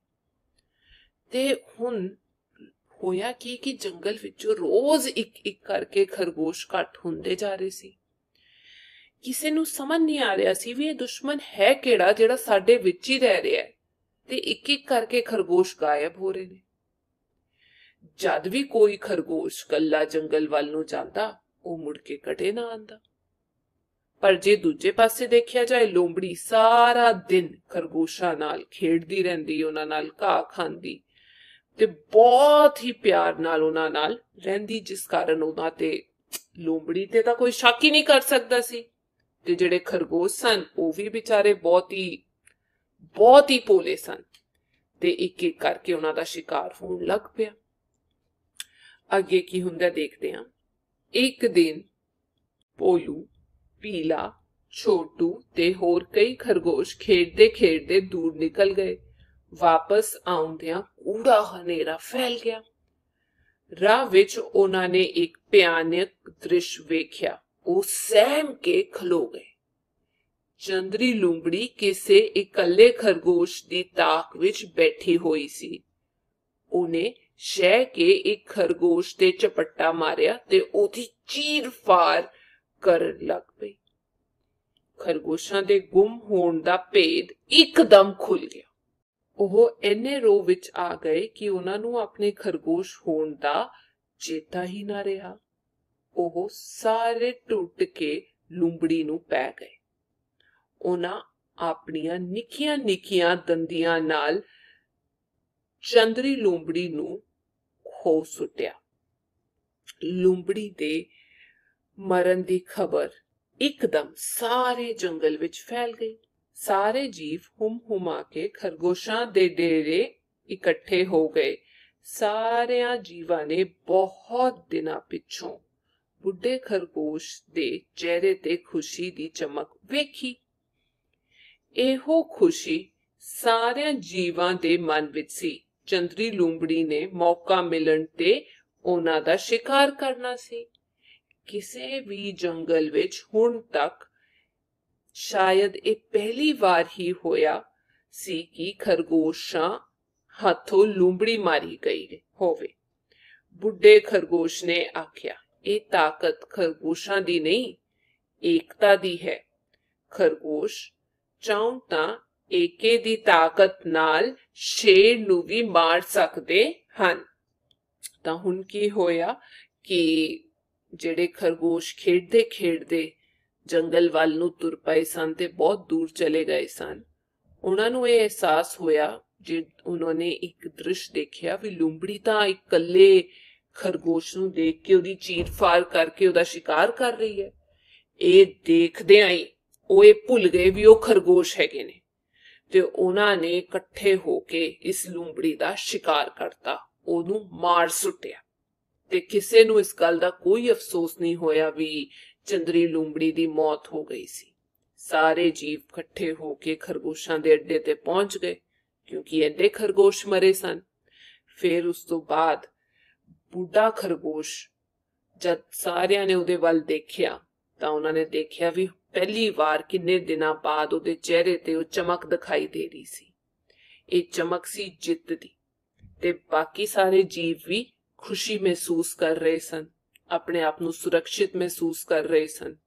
ਤੇ ਹੁਣ ਹੋਇਆ ਕੀ ਕਿ ਜੰਗਲ ਵਿੱਚੋਂ ਰੋਜ਼ ਇੱਕ ਇੱਕ ਕਰਕੇ ਖਰਗੋਸ਼ ਘੱਟ ਹੁੰਦੇ ਜਾ ਰਹੇ ਸੀ। ਕਿਸੇ ਨੂੰ ਸਮਝ ਨਹੀਂ ਆ ਰਿਹਾ ਸੀ ਵੀ ਇਹ ਦੁਸ਼ਮਣ ਹੈ ਕਿਹੜਾ ਜਿਹੜਾ ਸਾਡੇ ਵਿੱਚ ਹੀ ਰਹਿ ਰਿਹਾ ਹੈ ਤੇ ਇੱਕ ਇੱਕ ਕਰਕੇ ਖਰਗੋਸ਼ ਗਾਇਬ ਹੋ ਰਹੇ ਨੇ। ਜਦ ਵੀ ਕੋਈ ਖਰਗੋਸ਼ ਕੱਲਾ ਜੰਗਲ ਵੱਲ ਨੂੰ ਜਾਂਦਾ, ਉਹ ਮੁੜ ਕੇ ਕਦੇ ਨਾ ਆਂਦਾ। ਪਰ ਜੇ ਦੂਜੇ ਪਾਸੇ ਦੇਖਿਆ ਜਾਏ, ਲੋਮੜੀ ਸਾਰਾ ਦਿਨ ਖਰਗੋਸ਼ਾਂ ਨਾਲ ਖੇਡਦੀ ਰਹਿੰਦੀ, ਉਹਨਾਂ ਨਾਲ ਘਾਹ ਖਾਂਦੀ ਤੇ ਬਹੁਤ ਹੀ ਪਿਆਰ ਨਾਲ ਉਹਨਾਂ ਨਾਲ ਰਹਿੰਦੀ, ਜਿਸ ਕਾਰਨ ਉਹਨਾਂ ਤੇ ਲੋਮੜੀ ਤੇ ਤਾਂ ਕੋਈ ਸ਼ੱਕ ਹੀ ਨਹੀਂ ਕਰ ਸਕਦਾ ਸੀ। ਤੇ ਜਿਹੜੇ ਖਰਗੋਸ਼ ਸਨ ਉਹ ਵੀ ਵਿਚਾਰੇ ਬਹੁਤ ਹੀ ਬਹੁਤ ਹੀ ਭੋਲੇ ਸਨ ਤੇ ਇੱਕ ਇੱਕ ਕਰਕੇ ਉਹਨਾਂ ਦਾ ਸ਼ਿਕਾਰ ਹੋਣ ਲੱਗ ਪਿਆ। ਅੱਗੇ ਕੀ ਹੁੰਦਾ ਦੇਖਦੇ ਹਾਂ। ਇੱਕ ਦਿਨ ਭੋਲੂ, ਪੀਲਾ, ਛੋਟੂ ਤੇ ਹੋਰ ਕਈ ਖਰਗੋਸ਼ ਖੇਡਦੇ ਖੇਡਦੇ ਦੂਰ ਨਿਕਲ ਗਏ। ਵਾਪਸ ਆਉਂਦਿਆਂ ਕੂੜਾ ਹਨੇਰਾ ਫੈਲ ਗਿਆ। ਰਾਹ ਵਿੱਚ ਉਹਨਾਂ ਨੇ ਇੱਕ ਭਿਆਨਕ ਦ੍ਰਿਸ਼ ਵੇਖਿਆ। ਉਹ ਸਹਿਮ ਕੇ ਖਲੋ ਗਏ। ਚੰਦਰੀ ਲੂੰਬੜੀ ਕਿਸੇ ਇਕੱਲੇ ਖਰਗੋਸ਼ ਦੀ ਤਾਕ ਵਿੱਚ ਬੈਠੀ ਹੋਈ ਸੀ। ਉਹਨੇ ਸ਼ਹਿ ਕੇ ਇੱਕ ਖਰਗੋਸ਼ ਤੇ ਝਪੱਟਾ ਮਾਰਿਆ ਤੇ ਉਹਦੀ ਚੀਰ ਫਾੜ ਕਰਨ ਲੱਗ ਪਈ। ਖਰਗੋਸ਼ਾਂ ਦੇ ਗੁੰਮ ਹੋਣ ਦਾ ਭੇਦ ਇੱਕਦਮ ਖੁੱਲ ਗਿਆ। ਉਹ ਇੰਨੇ ਰੋਹ ਵਿੱਚ ਆ ਗਏ ਕਿ ਉਹਨਾਂ ਨੂੰ ਆਪਣੇ ਖਰਗੋਸ਼ ਹੋਣ ਦਾ ਚੇਤਾ ਹੀ ਨਾ ਰਿਹਾ। ਉਹ ਸਾਰੇ ਟੁੱਟ ਕੇ ਲੂੰਬੜੀ ਨੂੰ ਪੈ ਗਏ। ਉਹਨਾਂ ਆਪਣੀਆਂ ਨਿੱਕੀਆਂ ਨਿੱਕੀਆਂ ਦੰਦੀਆਂ ਨਾਲ ਚੰਦਰੀ ਲੂੰਬੜੀ ਨੂੰ ਖੋ ਸੁੱਟਿਆ। ਲੂੰਬੜੀ ਦੇ ਮਰਨ ਦੀ ਖਬਰ ਇੱਕਦਮ ਸਾਰੇ ਜੰਗਲ ਵਿੱਚ ਫੈਲ ਗਈ। ਸਾਰੇ ਜੀਵ ਹੁਮ ਹੁਮਾ ਕੇ ਖਰਗੋਸ਼ਾਂ ਦੇ ਡੇਰੇ ਇਕੱਠੇ ਹੋ ਗਏ। ਸਾਰਿਆਂ ਜੀਵਾਂ ਨੇ ਬਹੁਤ ਦਿਨਾਂ ਪਿੱਛੋਂ ਬੁੱਢੇ ਖਰਗੋਸ਼ ਦੇ ਚਿਹਰੇ ਤੇ ਖੁਸ਼ੀ ਦੀ ਚਮਕ ਵੇਖੀ। ਇਹੋ ਖੁਸ਼ੀ ਸਾਰਿਆਂ ਜੀਵਾਂ ਦੇ ਮਨ ਵਿੱਚ ਸੀ। ਚੰਦਰੀ ਲੂੰਬੜੀ ਨੇ ਮੌਕਾ ਮਿਲਣ ਤੇ ਉਹਨਾਂ ਦਾ ਸ਼ਿਕਾਰ ਕਰਨਾ ਸੀ। ਕਿਸੇ ਵੀ ਜੰਗਲ ਵਿੱਚ ਹੁਣ ਤੱਕ ਸ਼ਾਇਦ ਇਹ ਪਹਿਲੀ ਵਾਰ ਹੀ ਹੋਇਆ ਸੀ ਕਿ ਖਰਗੋਸ਼ਾਂ ਹੱਥੋਂ ਲੂੰਬੜੀ ਮਾਰੀ ਗਈ ਹੋਵੇ। ਬੁੱਢੇ ਖਰਗੋਸ਼ ਨੇ ਆਖਿਆ, ਇਹ ਤਾਕਤ ਖਰਗੋਸ਼ਾਂ ਦੀ ਨਹੀਂ, ਏਕਤਾ ਦੀ ਹੈ। ਖਰਗੋਸ਼ ਚਾਹੁੰ ਤਾਂ ਏਕੇ ਦੀ ਤਾਕਤ ਨਾਲ ਸ਼ੇਰ ਨੂੰ ਵੀ ਮਾਰ ਸਕਦੇ ਹਨ। ਤਾਂ ਹੁਣ ਕੀ ਹੋਇਆ ਕਿ ਜਿਹੜੇ ਖਰਗੋਸ਼ ਖੇਡਦੇ ਖੇਡਦੇ ਜੰਗਲ ਵੱਲ ਨੂੰ ਤੁਰ ਪਏ ਸਨ ਤੇ ਬਹੁਤ ਦੂਰ ਚਲੇ ਗਏ ਸਨ, ਉਹਨਾਂ ਨੂੰ ਇਹ ਅਹਿਸਾਸ ਹੋਇਆ ਜੇ ਉਹਨਾਂ ਨੇ ਇੱਕ ਦ੍ਰਿਸ਼ ਦੇਖਿਆ ਵੀ ਲੂੰਬੜੀ ਤਾਂ ਇਕੱਲੇ ਖਰਗੋਸ਼ ਨੂੰ ਦੇਖ ਕੇ ਉਹਦੀ ਚੀਰ ਫਾੜ ਕਰਕੇ ਉਹਦਾ ਸ਼ਿਕਾਰ ਕਰ ਰਹੀ ਹੈ। ਇਹ ਦੇਖਦਿਆਂ ਹੀ ਉਹ ਇਹ ਭੁੱਲ ਗਏ ਵੀ ਉਹ ਖਰਗੋਸ਼ ਹੈਗੇ ਨੇ ਤੇ ਉਹਨਾਂ ਨੇ ਇਕੱਠੇ ਹੋ ਕੇ ਇਸ ਲੂੰਬੜੀ ਦਾ ਸ਼ਿਕਾਰ ਕਰਤਾ, ਉਹਨੂੰ ਮਾਰ ਸੁੱਟਿਆ। ਤੇ ਕਿਸੇ ਨੂੰ ਇਸ ਗੱਲ ਦਾ ਕੋਈ ਅਫਸੋਸ ਨਹੀਂ ਹੋਇਆ ਵੀ ਚੰਦਰੀ ਲੂੰਬੜੀ ਦੀ ਮੌਤ ਹੋ ਗਈ ਸੀ। ਸਾਰੇ ਜੀਵ ਇਕੱਠੇ ਹੋ ਕੇ ਖਰਗੋਸ਼ਾਂ ਦੇ ਅੱਡੇ ਤੇ ਪਹੁੰਚ ਗਏ, ਕਿਉਂਕਿ ਐਡੇ ਖਰਗੋਸ਼ ਮਰੇ ਸਨ। ਫਿਰ ਉਸ ਤੋਂ ਬਾਅਦ ਬੁੱਢਾ ਖਰਗੋਸ਼ ਜਦ ਸਾਰਿਆਂ ਨੇ ਉਹਦੇ ਵੱਲ ਦੇਖਿਆ ਤਾਂ ਉਹਨਾਂ ਨੇ ਦੇਖਿਆ ਵੀ ਪਹਿਲੀ ਵਾਰ ਕਿੰਨੇ ਦਿਨਾਂ ਬਾਅਦ ਉਹਦੇ ਚਿਹਰੇ ਤੇ ਉਹ ਚਮਕ ਦਿਖਾਈ ਦੇ ਰਹੀ ਸੀ। ਇਹ ਚਮਕ ਸੀ ਜਿੱਤ ਦੀ। ਤੇ ਬਾਕੀ ਸਾਰੇ ਜੀਵ ਵੀ ਖੁਸ਼ੀ ਮਹਿਸੂਸ ਕਰ ਰਹੇ ਸਨ, ਆਪਣੇ ਆਪ ਨੂੰ ਸੁਰੱਖਿਅਤ ਮਹਿਸੂਸ ਕਰ ਰਹੇ ਸਨ।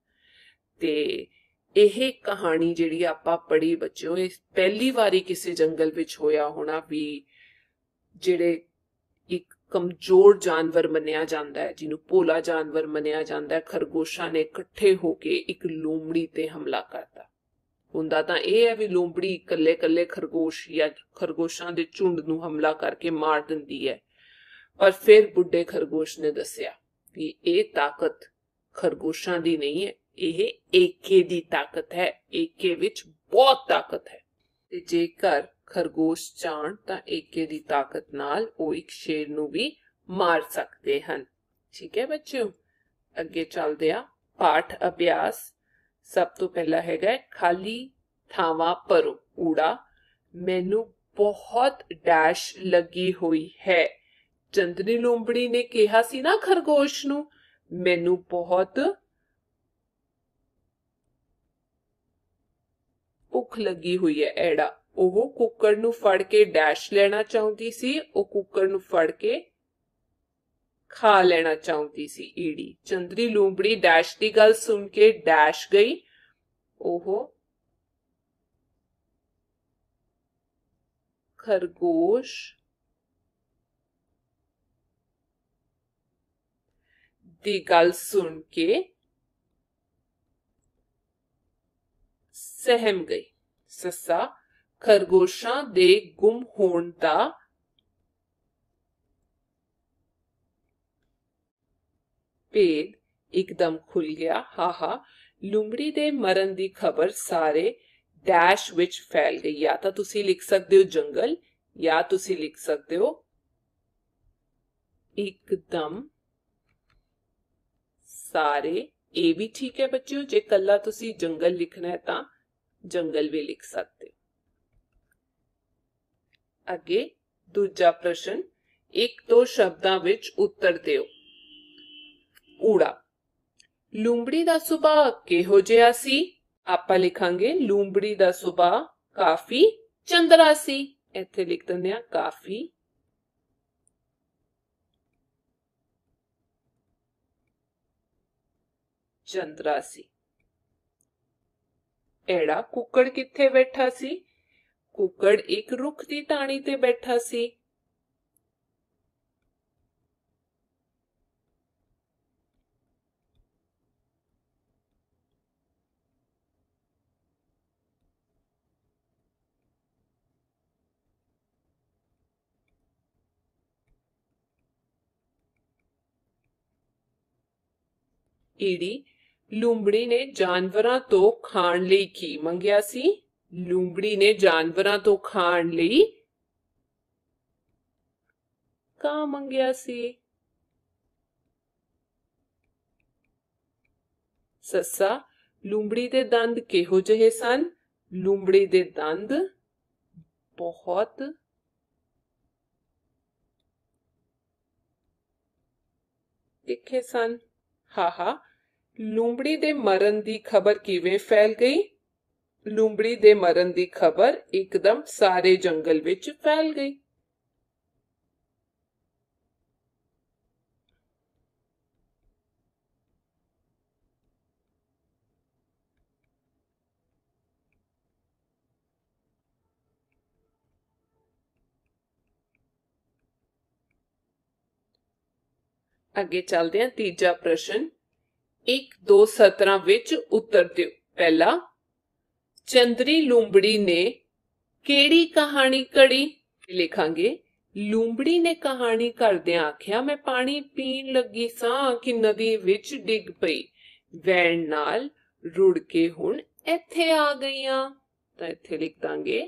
ਤੇ ਇਹ ਕਹਾਣੀ ਜਿਹੜੀ ਆਪਾਂ ਪੜ੍ਹੀ ਬੱਚਿਓ, ਇਹ ਪਹਿਲੀ ਵਾਰੀ ਕਿਸੇ ਜੰਗਲ ਵਿੱਚ ਹੋਇਆ ਹੋਣਾ ਵੀ ਜਿਹੜੇ ਇੱਕ ਕਮਜ਼ੋਰ ਜਾਨਵਰ ਮੰਨਿਆ ਜਾਂਦਾ ਹੈ, ਜਿਹਨੂੰ ਭੋਲਾ ਜਾਨਵਰ ਮੰਨਿਆ ਜਾਂਦਾ ਹੈ, ਖਰਗੋਸ਼ਾਂ ਨੇ ਇਕੱਠੇ ਹੋ ਕੇ ਇੱਕ ਲੂੰਬੜੀ ਤੇ ਹਮਲਾ ਕਰਤਾ। ਹੁੰਦਾ ਤਾਂ ਇਹ ਹੈ ਵੀ ਲੂੰਬੜੀ ਇਕੱਲੇ ਇਕੱਲੇ ਖਰਗੋਸ਼ ਜਾਂ ਖਰਗੋਸ਼ਾਂ ਦੇ ਝੁੰਡ ਨੂੰ ਹਮਲਾ ਕਰਕੇ ਮਾਰ ਦਿੰਦੀ ਹੈ, ਪਰ ਫਿਰ ਬੁੱਢੇ ਖਰਗੋਸ਼ ਨੇ ਦੱਸਿਆ ਵੀ ਇਹ ਤਾਕਤ ਖਰਗੋਸ਼ਾਂ ਦੀ ਨਹੀਂ ਹੈ, ਇਹ ਏਕੇ ਦੀ ਤਾਕਤ ਹੈ। ਏਕੇ ਵਿੱਚ ਬਹੁਤ ਤਾਕਤ ਹੈ ਤੇ ਜੇਕਰ ਖਰਗੋਸ਼ ਚਾਹਣ ਤਾਂ ਏਕੇ ਦੀ ਤਾਕਤ ਨਾਲ ਉਹ ਇੱਕ ਸ਼ੇਰ ਨੂੰ ਵੀ ਮਾਰ ਸਕਦੇ ਹਨ। ਠੀਕ ਹੈ ਬੱਚਿਓ, ਅੱਗੇ ਚੱਲਦੇ ਆ ਪਾਠ ਅਭਿਆਸ। ਸਭ ਤੋਂ ਪਹਿਲਾ ਹੈਗਾ ਖਾਲੀ ਥਾਵਾਂ ਭਰੋ। ਊੜਾ, ਮੈਨੂੰ बहुत डैश लगी हुई है। चंद्री लूंबड़ी ने कहा सी ना खरगोश नू, मैनू बहुत भुख लगी हुई है। एड़ा ਉਹ ਕੁੱਕੜ ਨੂੰ ਫੜ ਕੇ ਡੈਸ਼ ਲੈਣਾ ਚਾਹੁੰਦੀ ਸੀ, ਉਹ ਕੁੱਕੜ ਨੂੰ ਫੜ ਕੇ ਖਾ ਲੈਣਾ ਚਾਹੁੰਦੀ ਸੀ। ਈੜੀ ਚੰਦਰੀ ਲੂੰਬੜੀ ਡੈਸ਼ ਦੀ ਗੱਲ ਸੁਣ ਕੇ ਡੈਸ਼ ਗਈ। ਉਹ ਖਰਗੋਸ਼ ਦੀ ਗੱਲ ਸੁਣ ਕੇ ਸਹਿਮ ਗਈ। ਸੱਸਾ ਖਰਗੋਸ਼ਾਂ ਦੇ ਗੁੰਮ ਹੋਣ ਦਾ ਭੇਦ ਇੱਕਦਮ ਖੁੱਲ ਗਿਆ। ਹਾਹਾ ਲੂੰਬੜੀ ਦੇ ਮਰਨ ਦੀ ਖਬਰ ਸਾਰੇ ਡੈਸ਼ ਵਿੱਚ ਫੈਲ ਗਈ। ਜਾਂ ਤਾਂ ਤੁਸੀਂ ਲਿਖ ਸਕਦੇ ਹੋ ਜੰਗਲ, ਜਾਂ ਤੁਸੀਂ ਲਿਖ ਸਕਦੇ ਹੋ ਇੱਕਦਮ ਸਾਰੇ। ਇਹ ਵੀ ਠੀਕ ਹੈ ਬੱਚਿਓ, ਜੇ ਕੱਲਾ ਤੁਸੀਂ ਜੰਗਲ ਲਿਖਣਾ ਹੈ ਤਾਂ ਜੰਗਲ ਵੀ ਲਿਖ ਸਕਦੇ ਹੋ। ਅੱਗੇ ਦੂਜਾ ਪ੍ਰਸ਼ਨ, ਇੱਕ ਦੋ ਸ਼ਬਦਾਂ ਵਿੱਚ ਉੱਤਰ ਦਿਓ। ਊੜਾ ਲੂੰਬੜੀ ਦਾ ਸੁਭਾਅ ਕਿਹੋ ਜਿਹਾ ਸੀ? ਆਪਾਂ ਲਿਖਾਂਗੇ ਲੂੰਬੜੀ ਦਾ ਸੁਭਾਅ ਕਾਫੀ ਚੰਦਰਾ ਸੀ। ਇੱਥੇ ਲਿਖ ਦਿੰਦੇ ਆ ਕਾਫੀ ਚੰਦਰਾ ਸੀ। ਐੜਾ ਕੁੱਕੜ ਕਿੱਥੇ ਬੈਠਾ ਸੀ? ਕੁੱਕੜ ਇੱਕ ਰੁੱਖ ਦੀ ਟਾਹਣੀ ਤੇ ਬੈਠਾ ਸੀ। ਈੜੀ ਲੂੰਬੜੀ ਨੇ ਜਾਨਵਰਾਂ ਤੋਂ ਖਾਣ ਲਈ ਕੀ ਮੰਗਿਆ ਸੀ? ਲੂੰਬੜੀ ਨੇ ਜਾਨਵਰਾਂ ਤੋਂ ਖਾਣ ਲਈ ਕਾਂ ਮੰਗਿਆ ਸੀ। ਸੱਸਾ ਲੂੰਬੜੀ ਦੇ ਦੰਦ ਕਿਹੋ ਜਿਹੇ ਸਨ? ਲੂੰਬੜੀ ਦੇ ਦੰਦ ਬਹੁਤ ਤਿੱਖੇ ਸਨ। ਹਾਹਾ ਲੂੰਬੜੀ ਦੇ ਮਰਨ ਦੀ ਖਬਰ ਕਿਵੇਂ ਫੈਲ ਗਈ? ਲੂੰਬੜੀ ਦੇ ਮਰਨ ਦੀ ਖਬਰ ਇੱਕਦਮ ਸਾਰੇ ਜੰਗਲ ਵਿੱਚ ਫੈਲ ਗਈ। ਅੱਗੇ ਚੱਲਦੇ ਹਾਂ ਤੀਜਾ ਪ੍ਰਸ਼ਨ, ਇੱਕ ਦੋ ਸਤਰਾਂ ਵਿੱਚ ਉੱਤਰ ਦਿਓ। ਪਹਿਲਾ, ਚੰਦਰੀ ਲੂੰਬੜੀ ਨੇ ਕਿਹੜੀ ਕਹਾਣੀ ਘੜੀ? ਲਿਖਾਂਗੇ ਲੂੰਬੜੀ ਨੇ ਕਹਾਣੀ ਘੜਦਿਆਂ ਆਖਿਆ, ਮੈਂ ਪਾਣੀ ਪੀਣ ਲੱਗੀ ਸਾਂ ਕਿ ਨਦੀ ਵਿੱਚ ਡਿੱਗ ਪਈ, ਵਹਿਣ ਨਾਲ ਰੁੜ ਕੇ ਹੁਣ ਇੱਥੇ ਆ ਗਈਆਂ। ਤਾਂ ਇੱਥੇ ਲਿਖ ਦਾਂਗੇ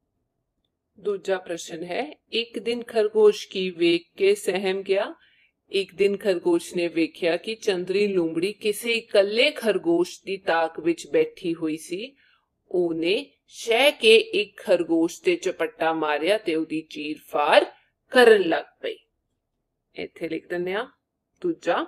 दूजा प्रश्न है, एक दिन खरगोश की वेग के सहम गया, एक दिन खरगोश ने वेख्या कि चंद्री लूंबड़ी किसी इकल्ले खरगोश की ताक विच बैठी हुई सी। ओने शह के एक खरगोश ते चपट्टा मारिया ते उदी चीर फार करन लग पई। इत्थे लिख दिंदे आ दूजा।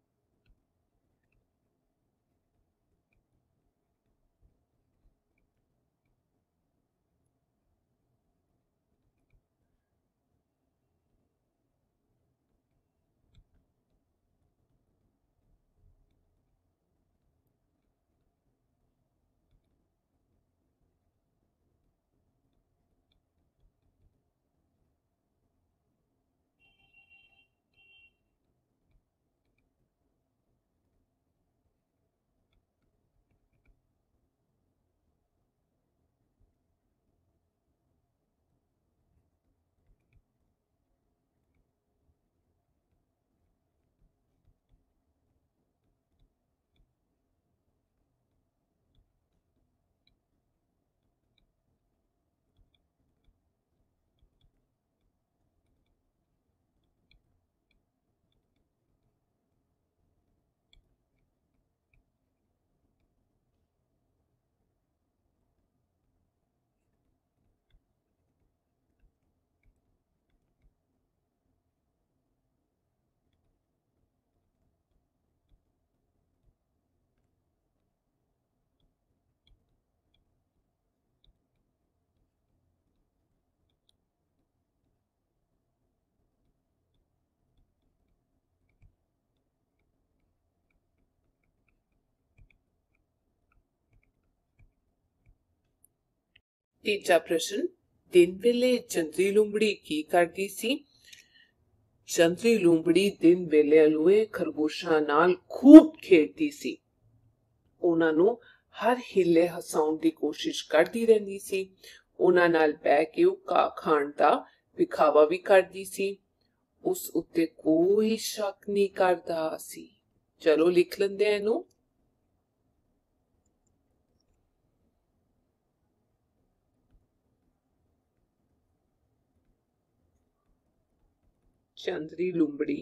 तीजा प्रश्न, दिन वेले चंद्री लूंबड़ी की करदी सी? चंद्री लूंबड़ी दिन वेले अलूए खरगोशां नाल खूब खेडदी सी। ਉਹਨਾਂ ਨੂੰ हर हिले हसाउण दी कोशिश करदी रहिंदी सी। ਉਹਨਾਂ ਨਾਲ ਬਹਿ ਕੇ ਉਹ ਘਾਹ ਖਾਣ ਦਾ ਵਿਖਾਵਾ ਵੀ ਕਰਦੀ ਸੀ। ਉਸ ਉੱਤੇ ਕੋਈ ਸ਼ੱਕ ਨਹੀਂ ਕਰਦਾ ਸੀ। ਚਲੋ ਲਿਖ ਲੈਂਦੇ ਆ ਇਹਨੂੰ। चंद्री लूंबड़ी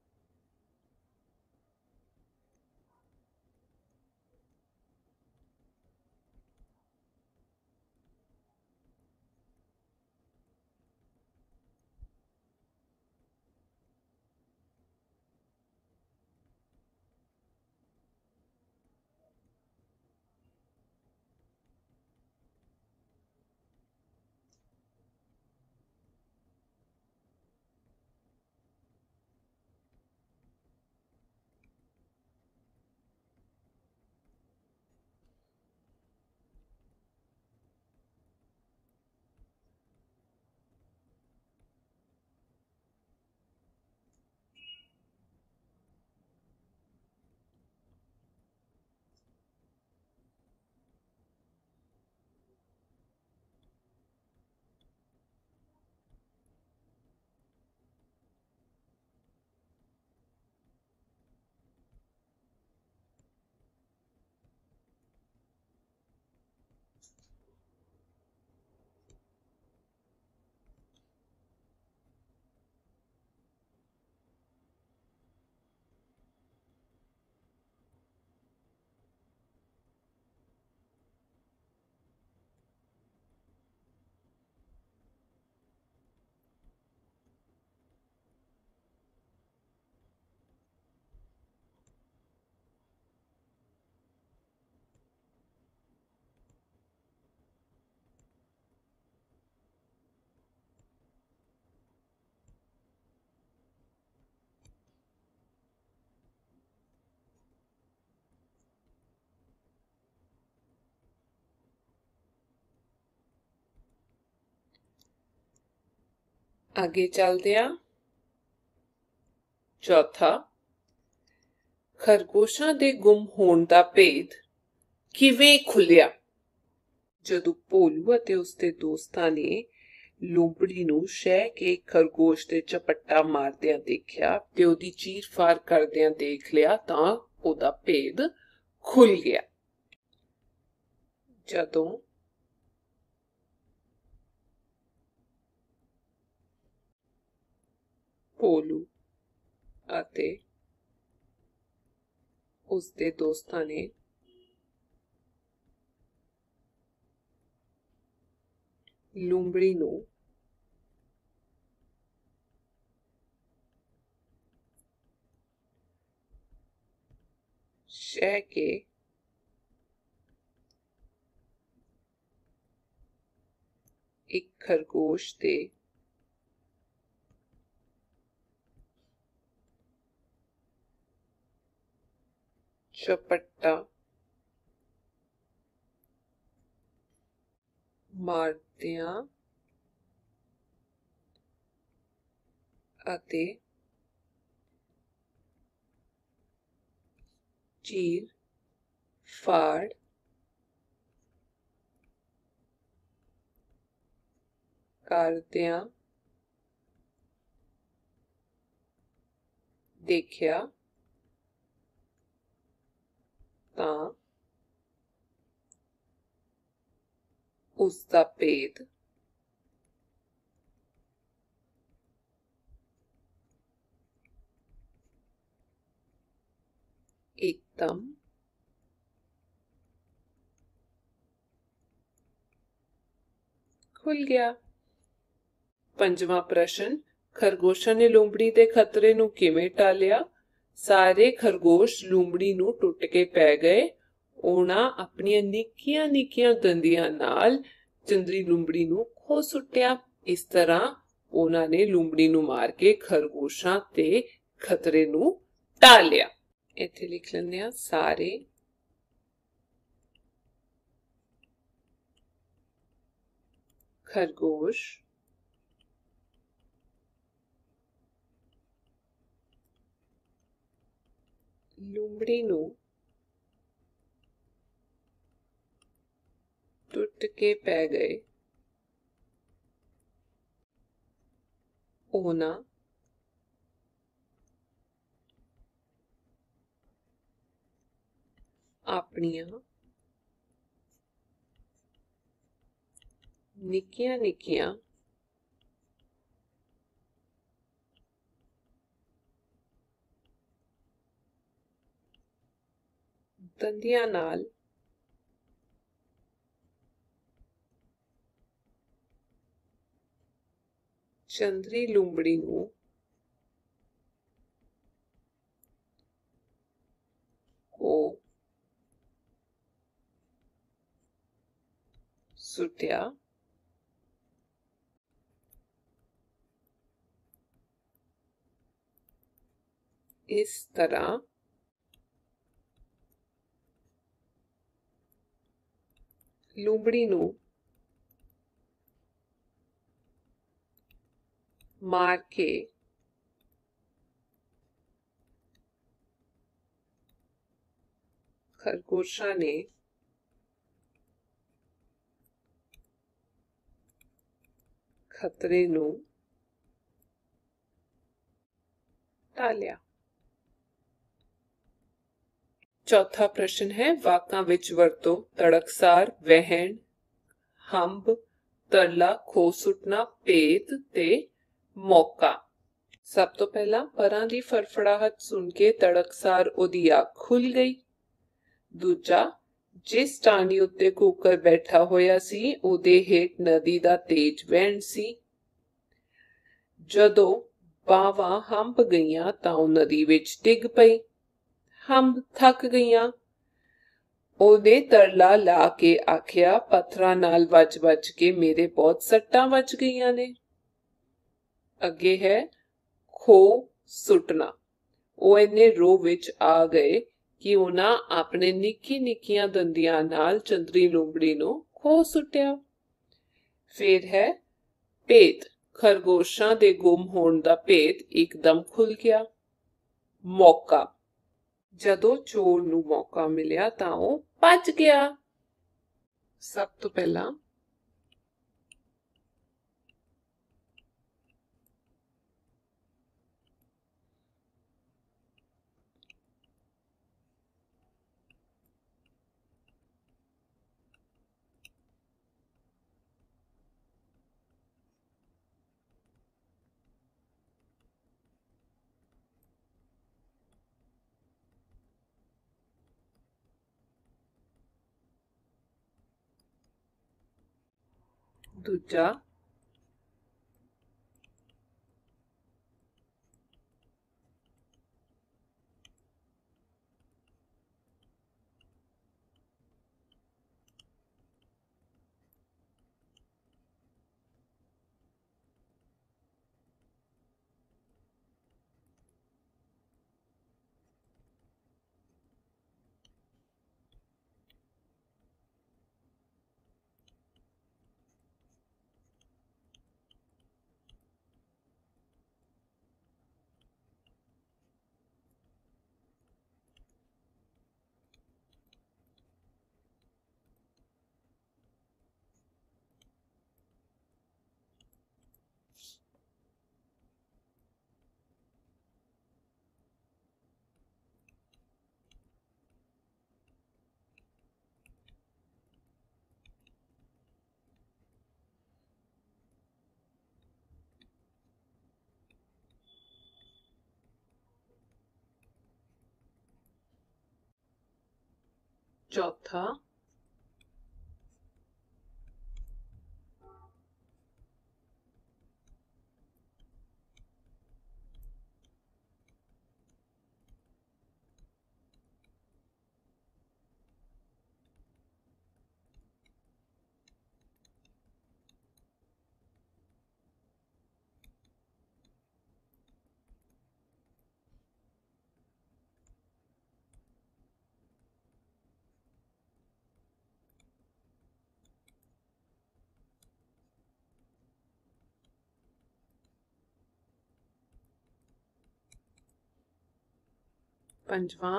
आगे चलते हैं। चौथा, खरगोशां दे गुम होण दा भेद किवें खुलिया? जदों भोलू अते उसदे दोस्तां ने लूंबड़ी नूं शह के खरगोश ते झपट्टा मारदियां देखिया ते ओदी चीर फार करदियां देख लिया तां ओदा भेद खुल गया। जदों भोलू ਅਤੇ ਉਸਦੇ ਦੋਸਤਾਂ ਨੇ ਲੂੰਬੜੀ ਨੂੰ ਸ਼ਹਿ ਕੇ ਇੱਕ ਖਰਗੋਸ਼ ਤੇ ਚਪਟਾ ਮਾਰਦਿਆਂ ਅਤੇ ਚੀਰ ਫਾੜ ਕਰਦਿਆਂ ਦੇਖਿਆ ਤਾਂ ਉਸ ਦਾ ਭੇਦ एकदम खुल गया। पंजवां प्रश्न, खरगोशा ने लूंबड़ी दे खतरे नू किवें टालिया? सारे खरगोश लूंबड़ी नू टुट के पै गए। उन्हां अपनियां निक्कियां निक्कियां दंदियां नाल चंद्री लूंबड़ी नू खो सुट्टिया। इस तरह उन्हां ने लूंबड़ी नू मार के खरगोशां ते खतरे नू टालिया। इत्थे लिख लेंदे आ सारे खरगोश लूंबड़ी नू टुट के पै गए। उन्हां अपनियां निक्कियां निक्कियां दंदियां नाल चंद्री लूंबड़ी नू को सुट्या। इस तरह लूंबड़ी नू मार के खरगोशा ने खतरे नू टालिया। चौथा प्रश्न है, वाकां विच वरतो तड़कसार, वहन, हंब, तरला, खो सुटना, भेद ते मौका। सब तो पहला, परां दी फड़फड़ाहट सुन के तड़कसार ओदी अख खुल गई। दूजा, जिस टाणी उत्ते कुकर बैठा होया सी ओदे हेठ नदी दा तेज वहन सी। जदों बावां हंब गईयां तां ओह नदी विच डिग पई। हंब थक गईयां। ओने तरला ला के आखिया, पत्थरां नाल वज वज के मेरे बहुत सट्टां वज गईयां ने। अगे है खो सुटना। ओ इन्ने रो विच आ गए कि उन्हां अपने निक्की निक्कियां दंदियां नाल चंद्री लूंबड़ी नू खो सुट्टिया। फिर है भेद। खरगोशां दे गुम होण दा भेद एकदम खुल गया। मौका। जदों चोर नू मौका मिलिया तां ओह भज गया। सब तो पहला दूजा, चौथा, पंजवा,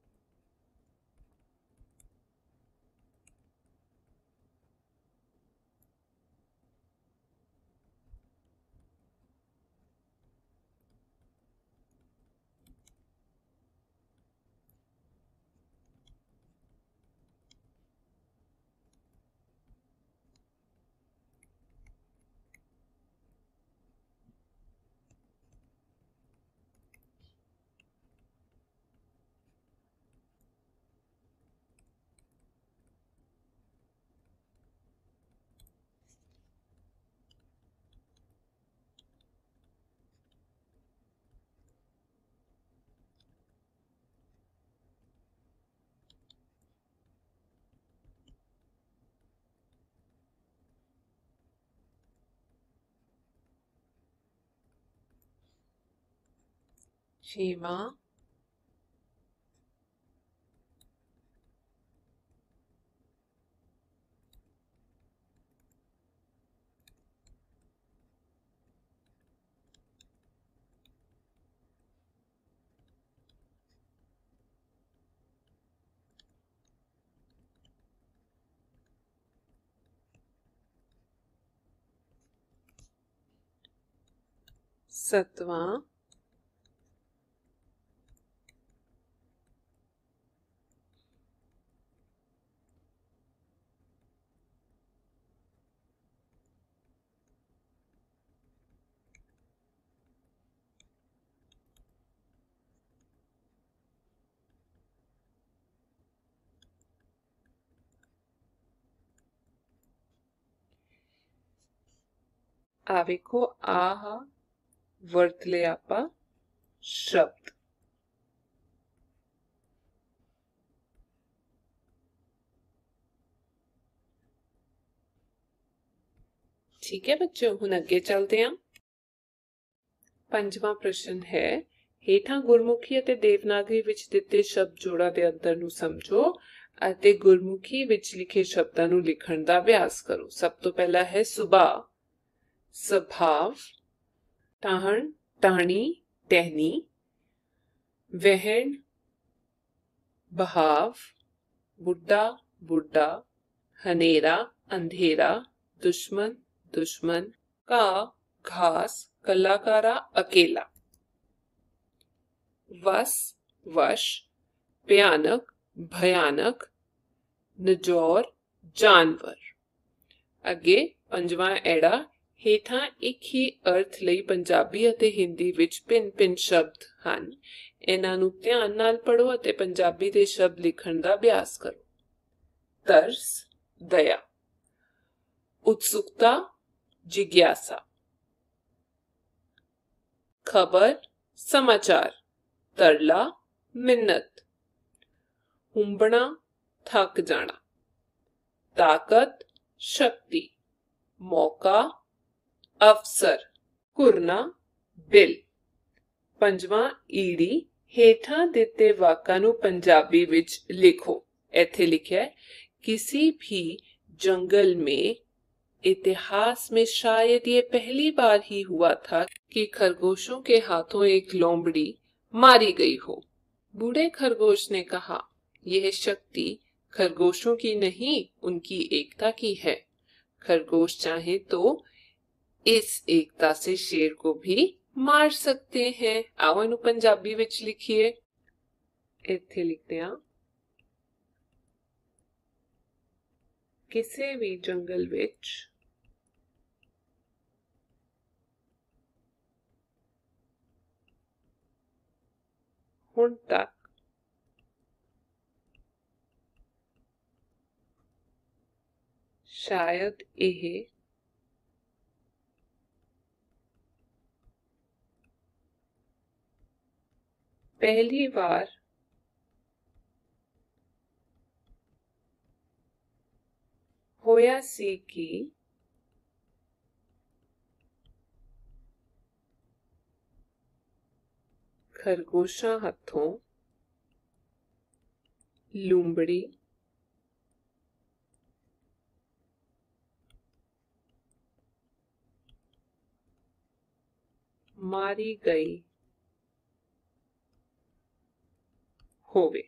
छेवा, सतवां, आ वेखो आह वर्त ले आपा शब्द। ठीक है बच्चों, हुण अगे चलते हैं। पंजवां प्रश्न है, हेठां गुरमुखी ਅਤੇ देवनागरी विच दिते शब्द जोड़ा दे अंतर नूं समझो ਅਤੇ गुरमुखी विच लिखे शब्दां नूं लिखण दा अभ्यास करो। सब तो पहला है सुभाव, स्वभाव, टाहण, टाहणी, टहनी, वहन, बहाव, बुड्ढा, बुड्ढा, हनेरा, अंधेरा, दुश्मन, दुश्मन, का, घास, कलाकारा, अकेला, वस, वश, भयानक, भयानक, नजौर, जानवर। अगे पंजवां एड़ा, हेठां एक ही अर्थ लई पंजाबी अते हिंदी विच भिन्न भिन्न शब्द हन, इन्हां नूं ध्यान नाल पढ़ो अते पंजाबी दे शब्द लिखण दा अभ्यास करो। तरस, दया, उत्सुकता, जिज्ञासा। खबर समाचार, तरला मिन्नत। हुंबना थक जाना, ताकत शक्ति, मौका अवसर, कुरना बिल। पंजवां ईडी हेठां दिते वाकां नूं पंजाबी विच लिखो। इत्थे लिखिया है, किसी भी जंगल में इतिहास में शायद ये पहली बार ही हुआ था कि खरगोशों के हाथों एक लोमड़ी मारी गई हो। बूढ़े खरगोश ने कहा, यह शक्ति खरगोशों की नहीं, उनकी एकता की है। खरगोश चाहे तो इस एकता से शेर को भी मार सकते हैं। आओ इनू पंजाबी विच लिखिए। इत्थे लिखते हैं, किसी भी जंगल विच हुण तक शायद यह पहली बार होया सी कि खरगोशा हथों लूंबड़ी मारी गई होवे।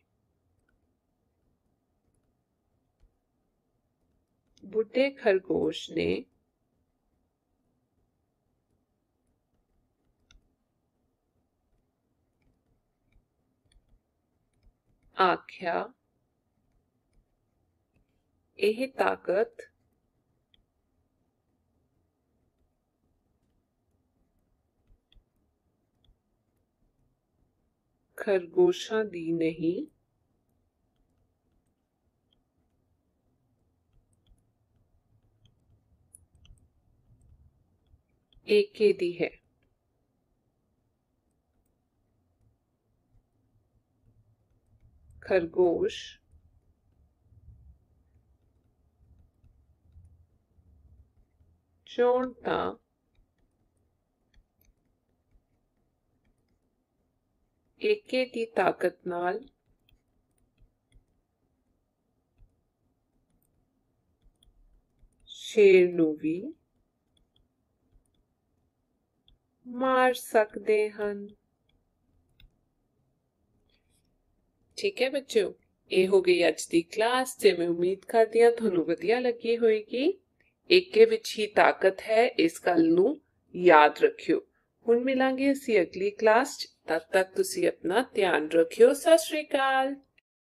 बुढ़े खरगोश ने आख्या, यह ताकत खरगोशा दी नहीं, एके दी है। खरगोश चोण तां एके दी ताकत नाल शेर नूं भी मार सकते हन। ठीक है बच्चों, ये हो गई अज दी क्लास ते मैं उम्मीद करदी हां तुहानू वधिया लगी होएगी। एके विच ही ताकत है, इस गल नू याद रखियो। हुण मिलांगे असीं अगली क्लास च, तद तक तुसीं अपना ध्यान रखियो। सत श्री अकाल।